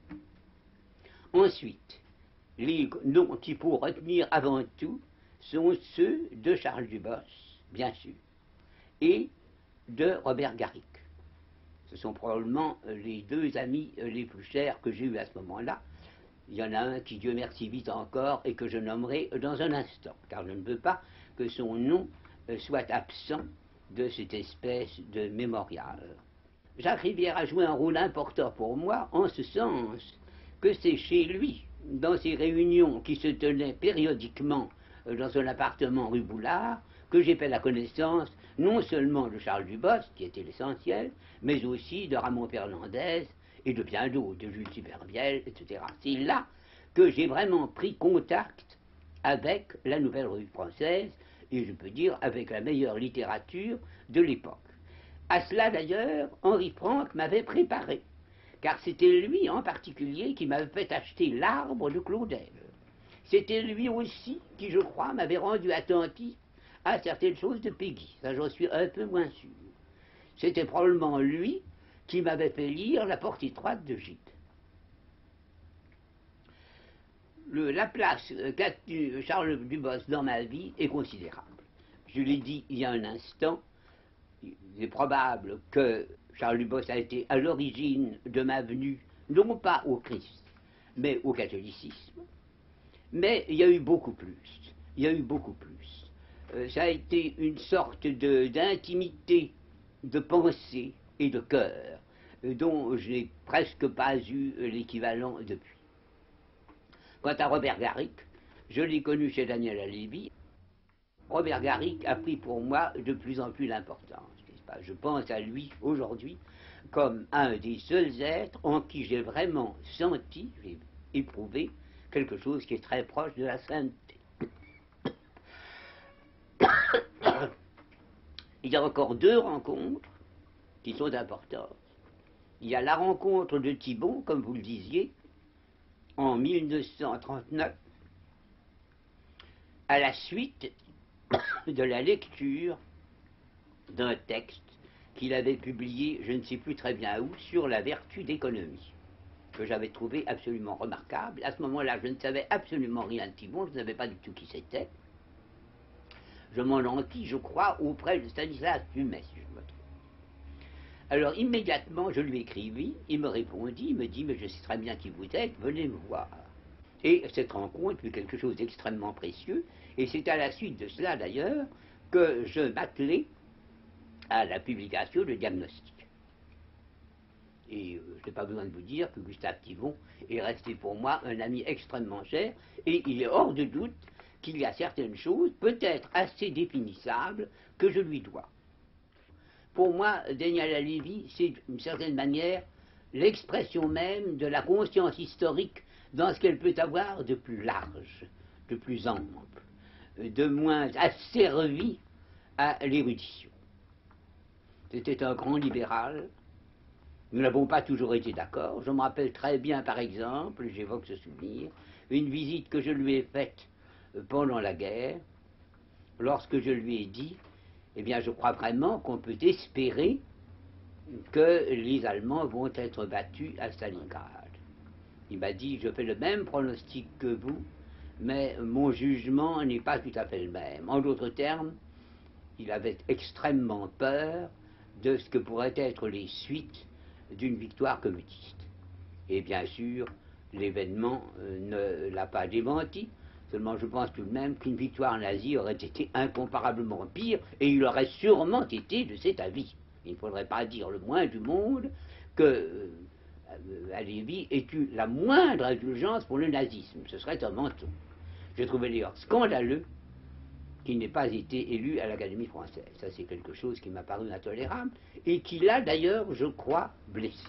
Ensuite, les noms qu'il faut retenir avant tout sont ceux de Charles Dubos, bien sûr, et de Robert Garrick. Ce sont probablement les deux amis les plus chers que j'ai eus à ce moment-là. Il y en a un qui, Dieu merci, vit encore et que je nommerai dans un instant, car je ne veux pas que son nom soit absent de cette espèce de mémorial. Jacques Rivière a joué un rôle important pour moi, en ce sens que c'est chez lui, dans ces réunions qui se tenaient périodiquement dans un appartement rue Boulard, que j'ai fait la connaissance non seulement de Charles Dubos, qui était l'essentiel, mais aussi de Ramon Fernandez et de bien d'autres, de Jules Supervielle, etc. C'est là que j'ai vraiment pris contact avec la Nouvelle Revue Française, et je peux dire avec la meilleure littérature de l'époque. À cela d'ailleurs, Henri Franck m'avait préparé, car c'était lui en particulier qui m'avait fait acheter L'Arbre de Claudel. C'était lui aussi qui, je crois, m'avait rendu attentif à certaines choses de Péguy. Ça, j'en suis un peu moins sûr. C'était probablement lui qui m'avait fait lire La Porte étroite de Gide. La place qu'a tue Charles Dubos dans ma vie est considérable. Je l'ai dit il y a un instant, il est probable que Charles Dubos a été à l'origine de ma venue, non pas au Christ, mais au catholicisme. Mais il y a eu beaucoup plus. Il y a eu beaucoup plus. Ça a été une sorte d'intimité, de pensée et de cœur, dont je n'ai presque pas eu l'équivalent depuis. Quant à Robert Garrick, je l'ai connu chez Daniel Halévy. Robert Garrick a pris pour moi de plus en plus d'importance, n'est-ce pas? Je pense à lui aujourd'hui comme un des seuls êtres en qui j'ai vraiment senti, j'ai éprouvé quelque chose qui est très proche de la sainteté. Il y a encore deux rencontres qui sont importantes. Il y a la rencontre de Thibon, comme vous le disiez, en 1939, à la suite de la lecture d'un texte qu'il avait publié, je ne sais plus très bien où, sur la vertu d'économie, que j'avais trouvé absolument remarquable. À ce moment-là, je ne savais absolument rien de Thibon, je ne savais pas du tout qui c'était. Je m'en enquis, je crois, auprès de Stanislas Dumet, si je me trompe. Alors, immédiatement, je lui écrivis, il me répondit, il me dit, mais je sais très bien qui vous êtes, venez me voir. Et cette rencontre fut quelque chose d'extrêmement précieux, et c'est à la suite de cela, d'ailleurs, que je m'attelai à la publication de Diagnostic. Et je n'ai pas besoin de vous dire que Gustave Thibon est resté pour moi un ami extrêmement cher, et il est hors de doute qu'il y a certaines choses, peut-être assez définissables, que je lui dois. Pour moi, Daniel Halévy, c'est d'une certaine manière l'expression même de la conscience historique dans ce qu'elle peut avoir de plus large, de plus ample, de moins asservi à l'érudition. C'était un grand libéral, Nous n'avons pas toujours été d'accord. Je me rappelle très bien, par exemple, j'évoque ce souvenir, une visite que je lui ai faite pendant la guerre, lorsque je lui ai dit, eh bien, je crois vraiment qu'on peut espérer que les Allemands vont être battus à Stalingrad. Il m'a dit, je fais le même pronostic que vous, mais mon jugement n'est pas tout à fait le même. En d'autres termes, il avait extrêmement peur de ce que pourraient être les suites d'une victoire communiste. Et bien sûr, l'événement ne l'a pas démenti, seulement je pense tout de même qu'une victoire nazie aurait été incomparablement pire, et il aurait sûrement été de cet avis. Il ne faudrait pas dire le moins du monde que Halévy ait eu la moindre indulgence pour le nazisme. Ce serait un mensonge. Je trouvais d'ailleurs scandaleux qu'il n'ait pas été élu à l'Académie française. Ça, c'est quelque chose qui m'a paru intolérable et qui l'a d'ailleurs, je crois, blessé.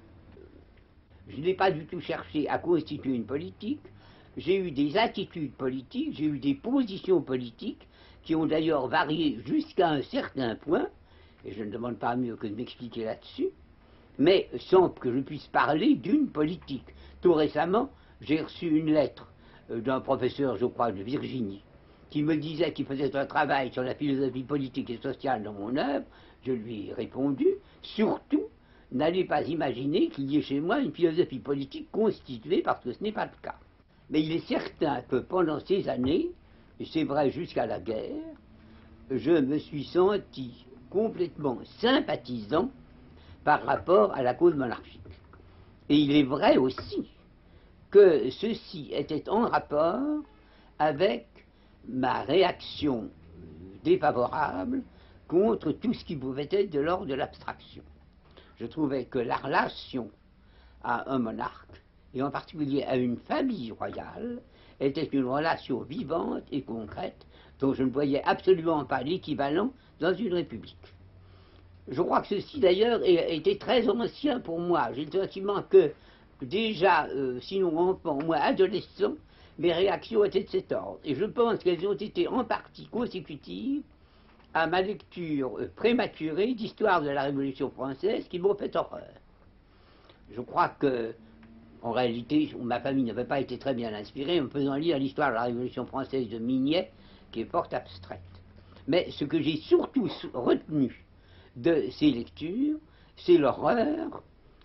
Je n'ai pas du tout cherché à constituer une politique. J'ai eu des attitudes politiques, j'ai eu des positions politiques qui ont d'ailleurs varié jusqu'à un certain point, et je ne demande pas mieux que de m'expliquer là-dessus, mais sans que je puisse parler d'une politique. Tout récemment, j'ai reçu une lettre d'un professeur, je crois, de Virginie, qui me disait qu'il faisait un travail sur la philosophie politique et sociale dans mon œuvre. Je lui ai répondu, surtout, n'allez pas imaginer qu'il y ait chez moi une philosophie politique constituée, parce que ce n'est pas le cas. Mais il est certain que pendant ces années, et c'est vrai jusqu'à la guerre, je me suis senti complètement sympathisant par rapport à la cause monarchique. Et il est vrai aussi que ceci était en rapport avec ma réaction défavorable contre tout ce qui pouvait être de l'ordre de l'abstraction. Je trouvais que la relation à un monarque, et en particulier à une famille royale, était une relation vivante et concrète dont je ne voyais absolument pas l'équivalent dans une république. Je crois que ceci d'ailleurs était très ancien pour moi. J'ai le sentiment que déjà, sinon enfant, moi adolescent, mes réactions étaient de cet ordre. Et je pense qu'elles ont été en partie consécutives à ma lecture prématurée d'histoire de la Révolution française qui m'ont fait horreur. Je crois que, en réalité, ma famille n'avait pas été très bien inspirée en me faisant lire l'histoire de la Révolution française de Mignet, qui est fort abstraite. Mais ce que j'ai surtout retenu de ces lectures, c'est l'horreur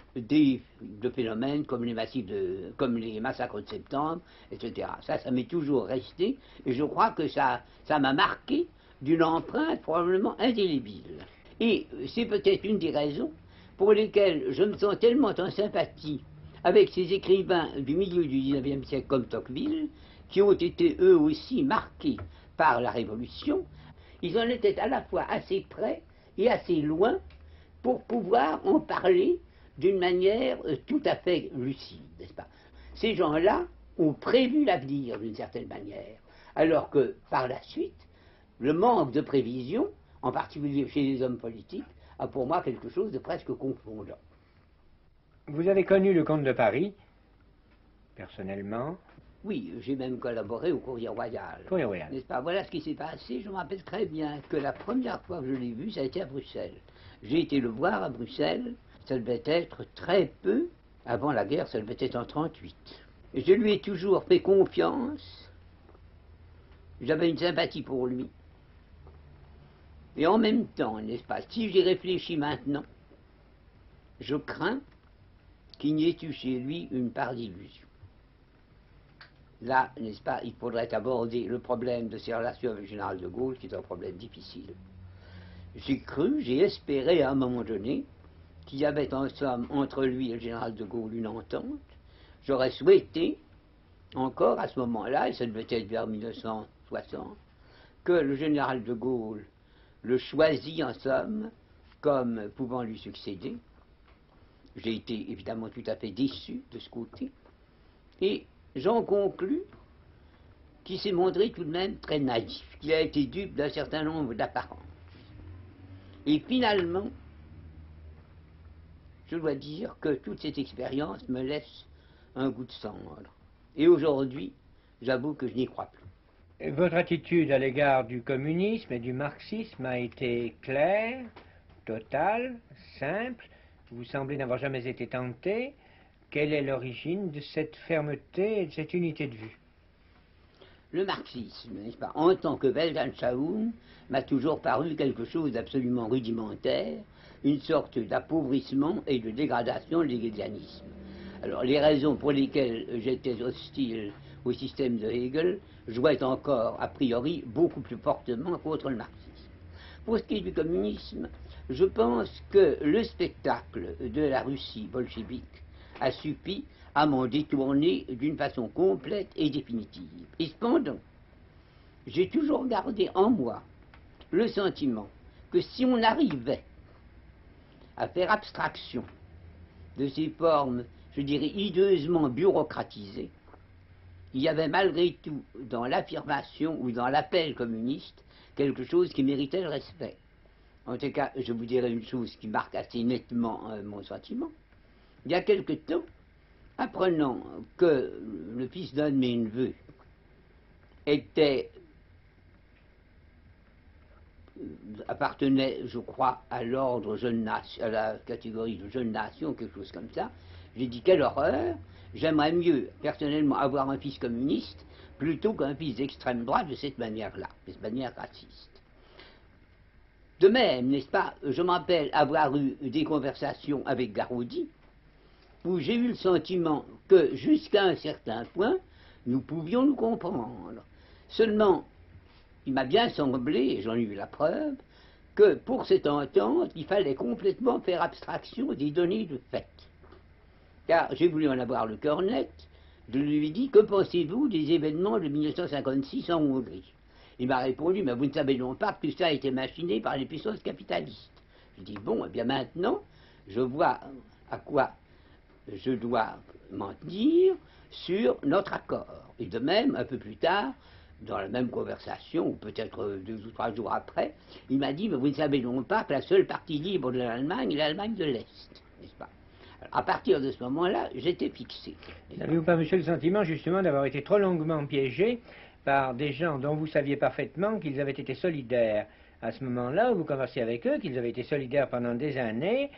de phénomènes comme les massacres de septembre, etc. Ça m'est toujours resté, et je crois que ça m'a marqué d'une empreinte probablement indélébile. Et c'est peut-être une des raisons pour lesquelles je me sens tellement en sympathie avec ces écrivains du milieu du XIXe siècle comme Tocqueville, qui ont été eux aussi marqués par la Révolution. Ils en étaient à la fois assez près et assez loin pour pouvoir en parler d'une manière tout à fait lucide, n'est-ce pas? Ces gens-là ont prévu l'avenir d'une certaine manière, alors que par la suite, le manque de prévision, en particulier chez les hommes politiques, a pour moi quelque chose de presque confondant. Vous avez connu le comte de Paris, personnellement? Oui, j'ai même collaboré au Courrier Royal. Courrier Royal. N'est-ce pas? Voilà ce qui s'est passé. Je me rappelle très bien que la première fois que je l'ai vu, ça a été à Bruxelles. J'ai été le voir à Bruxelles, ça devait être très peu avant la guerre, ça devait être en 1938. Et je lui ai toujours fait confiance, j'avais une sympathie pour lui. Et en même temps, n'est-ce pas, si j'y réfléchis maintenant, je crains qu'il n'y ait eu chez lui une part d'illusion. Là, n'est-ce pas, il faudrait aborder le problème de ses relations avec le général de Gaulle, qui est un problème difficile. J'ai cru, j'ai espéré à un moment donné qu'il y avait en somme entre lui et le général de Gaulle une entente. J'aurais souhaité, encore à ce moment-là, et ça devait être vers 1960, que le général de Gaulle le choisit en somme comme pouvant lui succéder. J'ai été évidemment tout à fait déçu de ce côté. Et j'en conclus qu'il s'est montré tout de même très naïf, qu'il a été dupe d'un certain nombre d'apparences. Et finalement, je dois dire que toute cette expérience me laisse un goût de cendre. Et aujourd'hui, j'avoue que je n'y crois plus. Votre attitude à l'égard du communisme et du marxisme a été claire, totale, simple. Vous semblez n'avoir jamais été tenté. Quelle est l'origine de cette fermeté et de cette unité de vue? Le marxisme, n'est-ce pas, en tant que Weltanschauung, m'a toujours paru quelque chose d'absolument rudimentaire, une sorte d'appauvrissement et de dégradation de l'hegelianisme. Alors, les raisons pour lesquelles j'étais hostile au système de Hegel jouaient encore, a priori, beaucoup plus fortement contre le marxisme. Pour ce qui est du communisme, je pense que le spectacle de la Russie bolchevique a suffi à m'en détourner d'une façon complète et définitive. Et cependant, j'ai toujours gardé en moi le sentiment que si on arrivait à faire abstraction de ces formes, je dirais, hideusement bureaucratisées, il y avait malgré tout dans l'affirmation ou dans l'appel communiste quelque chose qui méritait le respect. En tout cas, je vous dirai une chose qui marque assez nettement mon sentiment. Il y a quelque temps, apprenant que le fils d'un de mes neveux appartenait, je crois, à l'ordre jeune nation, à la catégorie de jeune nation, quelque chose comme ça, j'ai dit quelle horreur, j'aimerais mieux personnellement avoir un fils communiste plutôt qu'un fils d'extrême droite de cette manière-là, de cette manière raciste. De même, n'est-ce pas, je m'appelle avoir eu des conversations avec Garaudy, où j'ai eu le sentiment que, jusqu'à un certain point, nous pouvions nous comprendre. Seulement, il m'a bien semblé, et j'en ai eu la preuve, que pour cette entente, il fallait complètement faire abstraction des données de fait. Car j'ai voulu en avoir le cœur net, je lui ai dit, que pensez-vous des événements de 1956 en Hongrie? Il m'a répondu, mais vous ne savez non pas que tout ça a été machiné par les puissances capitalistes. Je dis, bon, eh bien maintenant, je vois à quoi je dois m'en tenir sur notre accord. Et de même, un peu plus tard, dans la même conversation, ou peut-être 2 ou 3 jours après, il m'a dit, mais vous ne savez non pas que la seule partie libre de l'Allemagne est l'Allemagne de l'Est, n'est-ce pas? Alors, à partir de ce moment-là, j'étais fixé. N'avez-vous pas, monsieur, le sentiment justement d'avoir été trop longuement piégé par des gens dont vous saviez parfaitement qu'ils avaient été solidaires à ce moment-là où vous conversiez avec eux, qu'ils avaient été solidaires pendant des années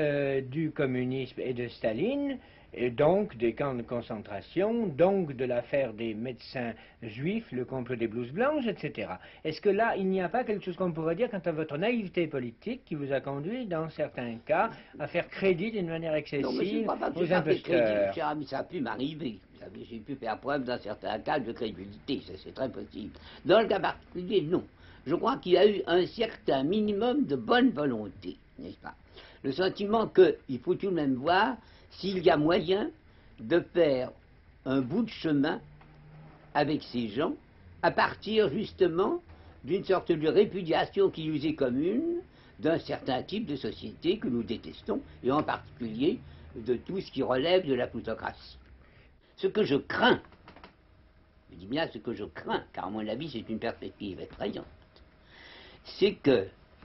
du communisme et de Staline, et donc des camps de concentration, donc de l'affaire des médecins juifs, le complot des blouses blanches, etc. Est-ce que là, il n'y a pas quelque chose qu'on pourrait dire quant à votre naïveté politique qui vous a conduit, dans certains cas, à faire crédit d'une manière excessive aux imposteurs? Cher ami, ça a pu m'arriver. Vous savez, j'ai pu faire preuve dans certains cas de crédulité, ça c'est très possible. Dans le cas particulier, non. Je crois qu'il y a eu un certain minimum de bonne volonté, n'est-ce pas? Le sentiment qu'il faut tout de même voir s'il y a moyen de faire un bout de chemin avec ces gens, à partir justement d'une sorte de répudiation qui nous est commune d'un certain type de société que nous détestons, et en particulier de tout ce qui relève de la plutocratie. Ce que je crains, je dis bien ce que je crains, car à mon avis c'est une perspective effrayante, c'est que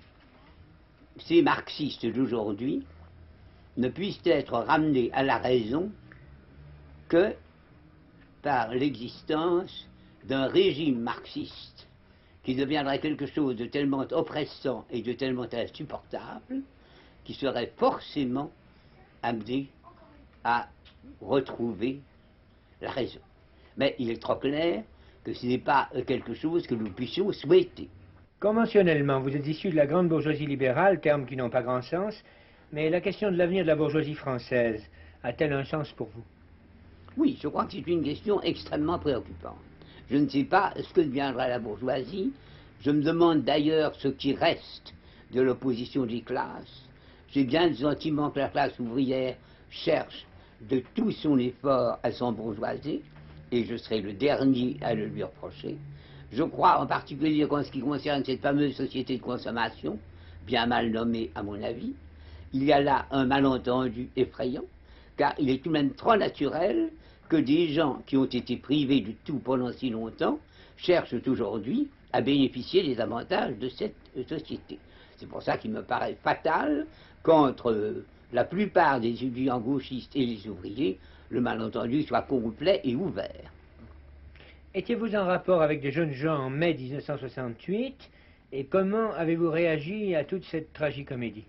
ces marxistes d'aujourd'hui ne puissent être ramenés à la raison que par l'existence d'un régime marxiste qui deviendrait quelque chose de tellement oppressant et de tellement insupportable qui serait forcément amené à retrouver la raison. Mais il est trop clair que ce n'est pas quelque chose que nous puissions souhaiter. Conventionnellement, vous êtes issu de la grande bourgeoisie libérale, termes qui n'ont pas grand sens, mais la question de l'avenir de la bourgeoisie française a-t-elle un sens pour vous? Oui, je crois que c'est une question extrêmement préoccupante. Je ne sais pas ce que deviendra la bourgeoisie. Je me demande d'ailleurs ce qui reste de l'opposition des classes. J'ai bien le sentiment que la classe ouvrière cherche de tout son effort à s'embourgeoiser, et je serai le dernier à le lui reprocher. Je crois en particulier en ce qui concerne cette fameuse société de consommation, bien mal nommée à mon avis, il y a là un malentendu effrayant, car il est tout de même trop naturel que des gens qui ont été privés de tout pendant si longtemps cherchent aujourd'hui à bénéficier des avantages de cette société. C'est pour ça qu'il me paraît fatal qu'entre la plupart des étudiants gauchistes et les ouvriers, le malentendu soit complet et ouvert. Étiez-vous en rapport avec des jeunes gens en mai 1968 et comment avez-vous réagi à toute cette tragicomédie?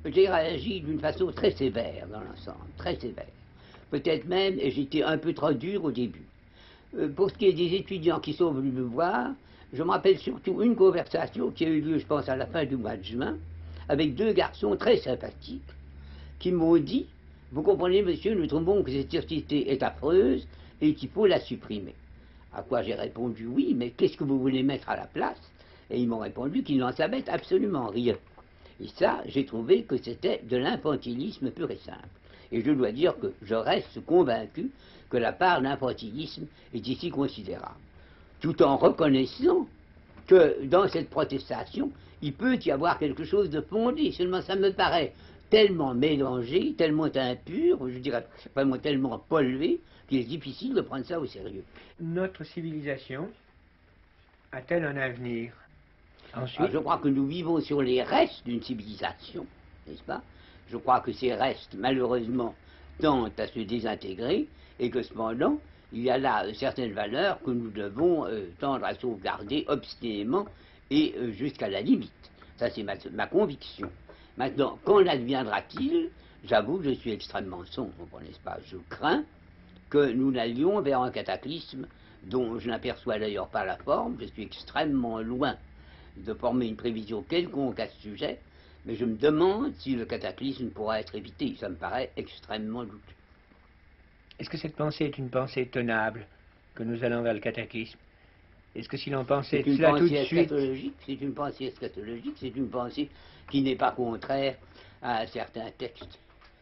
j'ai réagi d'une façon très sévère dans l'ensemble, très sévère. Peut-être même, et j'étais un peu trop dur au début. Pour ce qui est des étudiants qui sont venus me voir, je me rappelle surtout une conversation qui a eu lieu, je pense, à la fin du mois de juin, avec deux garçons très sympathiques, qui m'ont dit, vous comprenez, monsieur, nous trouvons que cette société est affreuse et qu'il faut la supprimer. À quoi j'ai répondu, oui, mais qu'est-ce que vous voulez mettre à la place? Et ils m'ont répondu qu'ils n'en savaient absolument rien. Et ça, j'ai trouvé que c'était de l'infantilisme pur et simple. Et je dois dire que je reste convaincu que la part d'infantilisme est ici considérable. Tout en reconnaissant que dans cette protestation, il peut y avoir quelque chose de fondé. Seulement, ça me paraît tellement mélangé, tellement impur, je dirais vraiment tellement pollué, qu'il est difficile de prendre ça au sérieux. Notre civilisation a-t-elle un avenir? Ensuite, Alors, je crois que nous vivons sur les restes d'une civilisation, n'est-ce pas? Je crois que ces restes, malheureusement, tendent à se désintégrer et que cependant, il y a là certaines valeurs que nous devons tendre à sauvegarder obstinément et jusqu'à la limite. Ça, c'est ma conviction. Maintenant, qu'en adviendra-t-il? J'avoue que je suis extrêmement sombre, n'est-ce pas? Je crains que nous n'allions vers un cataclysme dont je n'aperçois d'ailleurs pas la forme. Je suis extrêmement loin de former une prévision quelconque à ce sujet, mais je me demande si le cataclysme pourra être évité. Ça me paraît extrêmement douteux. est-ce que cette pensée est une pensée tenable, que nous allons vers le cataclysme? Est-ce que si l'on pensait cela tout de suite... C'est une pensée eschatologique, c'est une pensée qui n'est pas contraire à certains textes,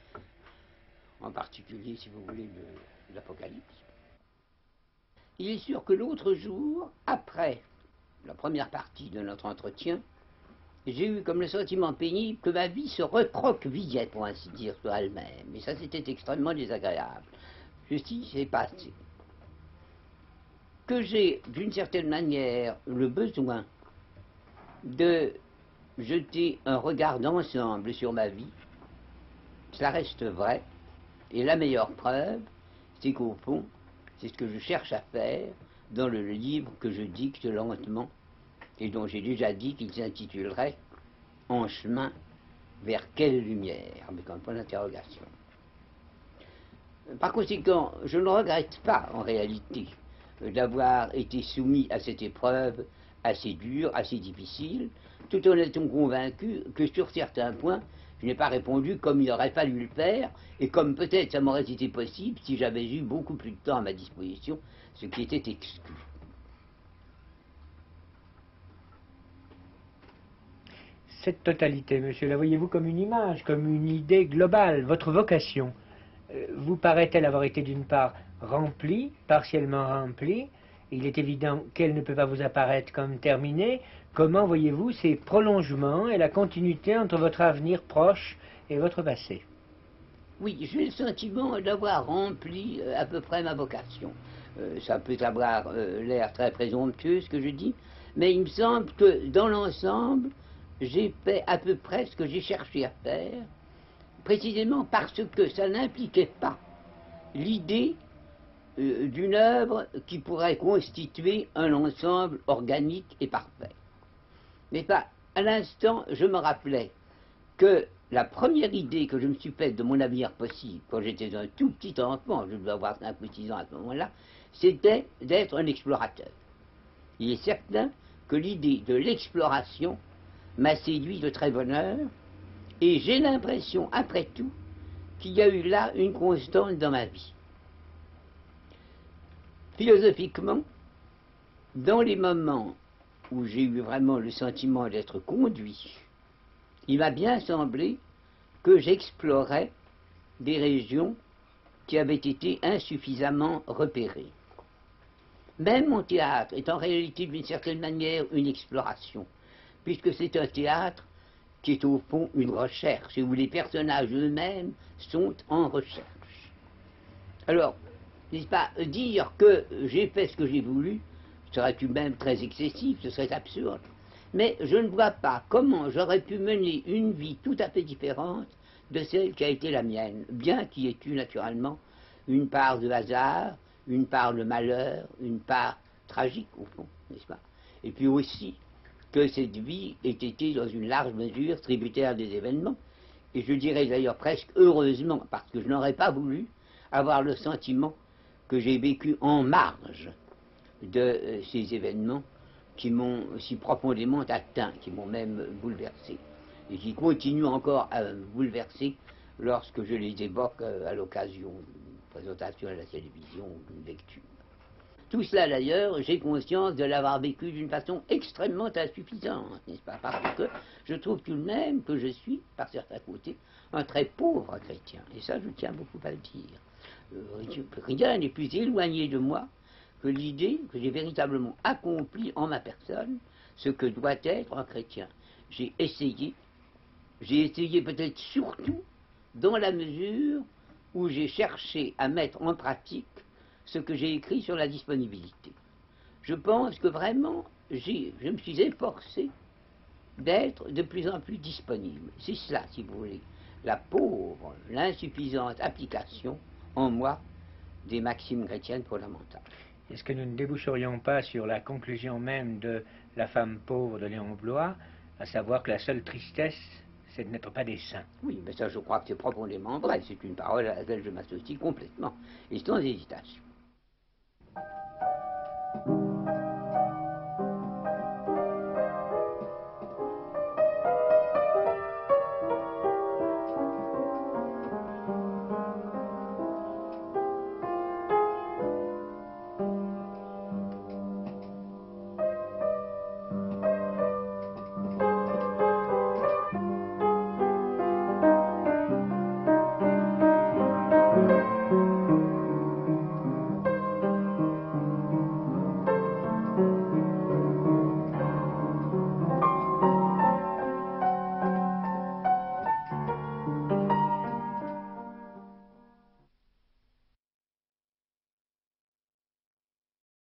en particulier, si vous voulez, de l'Apocalypse. Il est sûr que l'autre jour, après la première partie de notre entretien, j'ai eu comme le sentiment pénible que ma vie se recroquevillait, pour ainsi dire, sur elle-même. Et ça, c'était extrêmement désagréable. Ceci s'est passé. Que j'ai, d'une certaine manière, le besoin de jeter un regard d'ensemble sur ma vie, ça reste vrai. Et la meilleure preuve, c'est qu'au fond, c'est ce que je cherche à faire dans le livre que je dicte lentement et dont j'ai déjà dit qu'il s'intitulerait « En chemin vers quelle lumière ?» avec un point d'interrogation. Par conséquent, je ne regrette pas en réalité d'avoir été soumis à cette épreuve assez dure, assez difficile, tout en étant convaincu que sur certains points, je n'ai pas répondu comme il aurait fallu le faire, et comme peut-être ça m'aurait été possible si j'avais eu beaucoup plus de temps à ma disposition, ce qui était exclu. Cette totalité, monsieur, la voyez-vous comme une image, comme une idée globale? Votre vocation vous paraît-elle avoir été d'une part remplie, partiellement remplie? Il est évident qu'elle ne peut pas vous apparaître comme terminée. Comment voyez-vous ces prolongements et la continuité entre votre avenir proche et votre passé? Oui, j'ai le sentiment d'avoir rempli à peu près ma vocation. Ça peut avoir l'air très présomptueux ce que je dis, mais il me semble que dans l'ensemble, j'ai fait à peu près ce que j'ai cherché à faire, précisément parce que ça n'impliquait pas l'idée d'une œuvre qui pourrait constituer un ensemble organique et parfait. Mais pas, à l'instant, je me rappelais que la première idée que je me suis faite de mon avenir possible, quand j'étais un tout petit enfant, je devais avoir 5 ou 6 ans à ce moment-là, c'était d'être un explorateur. Il est certain que l'idée de l'exploration m'a séduit de très bonne heure, et j'ai l'impression, après tout, qu'il y a eu là une constante dans ma vie. Philosophiquement, dans les moments où j'ai eu vraiment le sentiment d'être conduit, il m'a bien semblé que j'explorais des régions qui avaient été insuffisamment repérées. Même mon théâtre est en réalité d'une certaine manière une exploration, puisque c'est un théâtre qui est au fond une recherche, et où les personnages eux-mêmes sont en recherche. Alors, n'est-ce pas, dire que j'ai fait ce que j'ai voulu serait tout de même très excessif, ce serait absurde. Mais je ne vois pas comment j'aurais pu mener une vie tout à fait différente de celle qui a été la mienne, bien qu'il y ait eu naturellement une part de hasard, une part de malheur, une part tragique au fond, n'est-ce pas? Et puis aussi que cette vie ait été dans une large mesure tributaire des événements et je dirais d'ailleurs presque heureusement, parce que je n'aurais pas voulu avoir le sentiment que j'ai vécu en marge de ces événements qui m'ont si profondément atteint, qui m'ont même bouleversé, et qui continuent encore à me bouleverser lorsque je les évoque à l'occasion d'une présentation à la télévision ou d'une lecture. Tout cela d'ailleurs, j'ai conscience de l'avoir vécu d'une façon extrêmement insuffisante, n'est-ce pas? Parce que je trouve tout de même que je suis, par certains côtés, un très pauvre chrétien. Et ça, je tiens beaucoup à le dire. Rien n'est plus éloigné de moi que l'idée que j'ai véritablement accompli en ma personne ce que doit être un chrétien. J'ai essayé peut-être surtout dans la mesure où j'ai cherché à mettre en pratique ce que j'ai écrit sur la disponibilité. Je pense que vraiment, je me suis efforcé d'être de plus en plus disponible. C'est cela, si vous voulez, la pauvre, l'insuffisante application en moi des maximes chrétiennes fondamentales. Est-ce que nous ne déboucherions pas sur la conclusion même de La femme pauvre de Léon Bloy, à savoir que la seule tristesse, c'est de n'être pas des saints? Oui, mais ça je crois que c'est profondément vrai, c'est une parole à laquelle je m'associe complètement, et sans hésitation.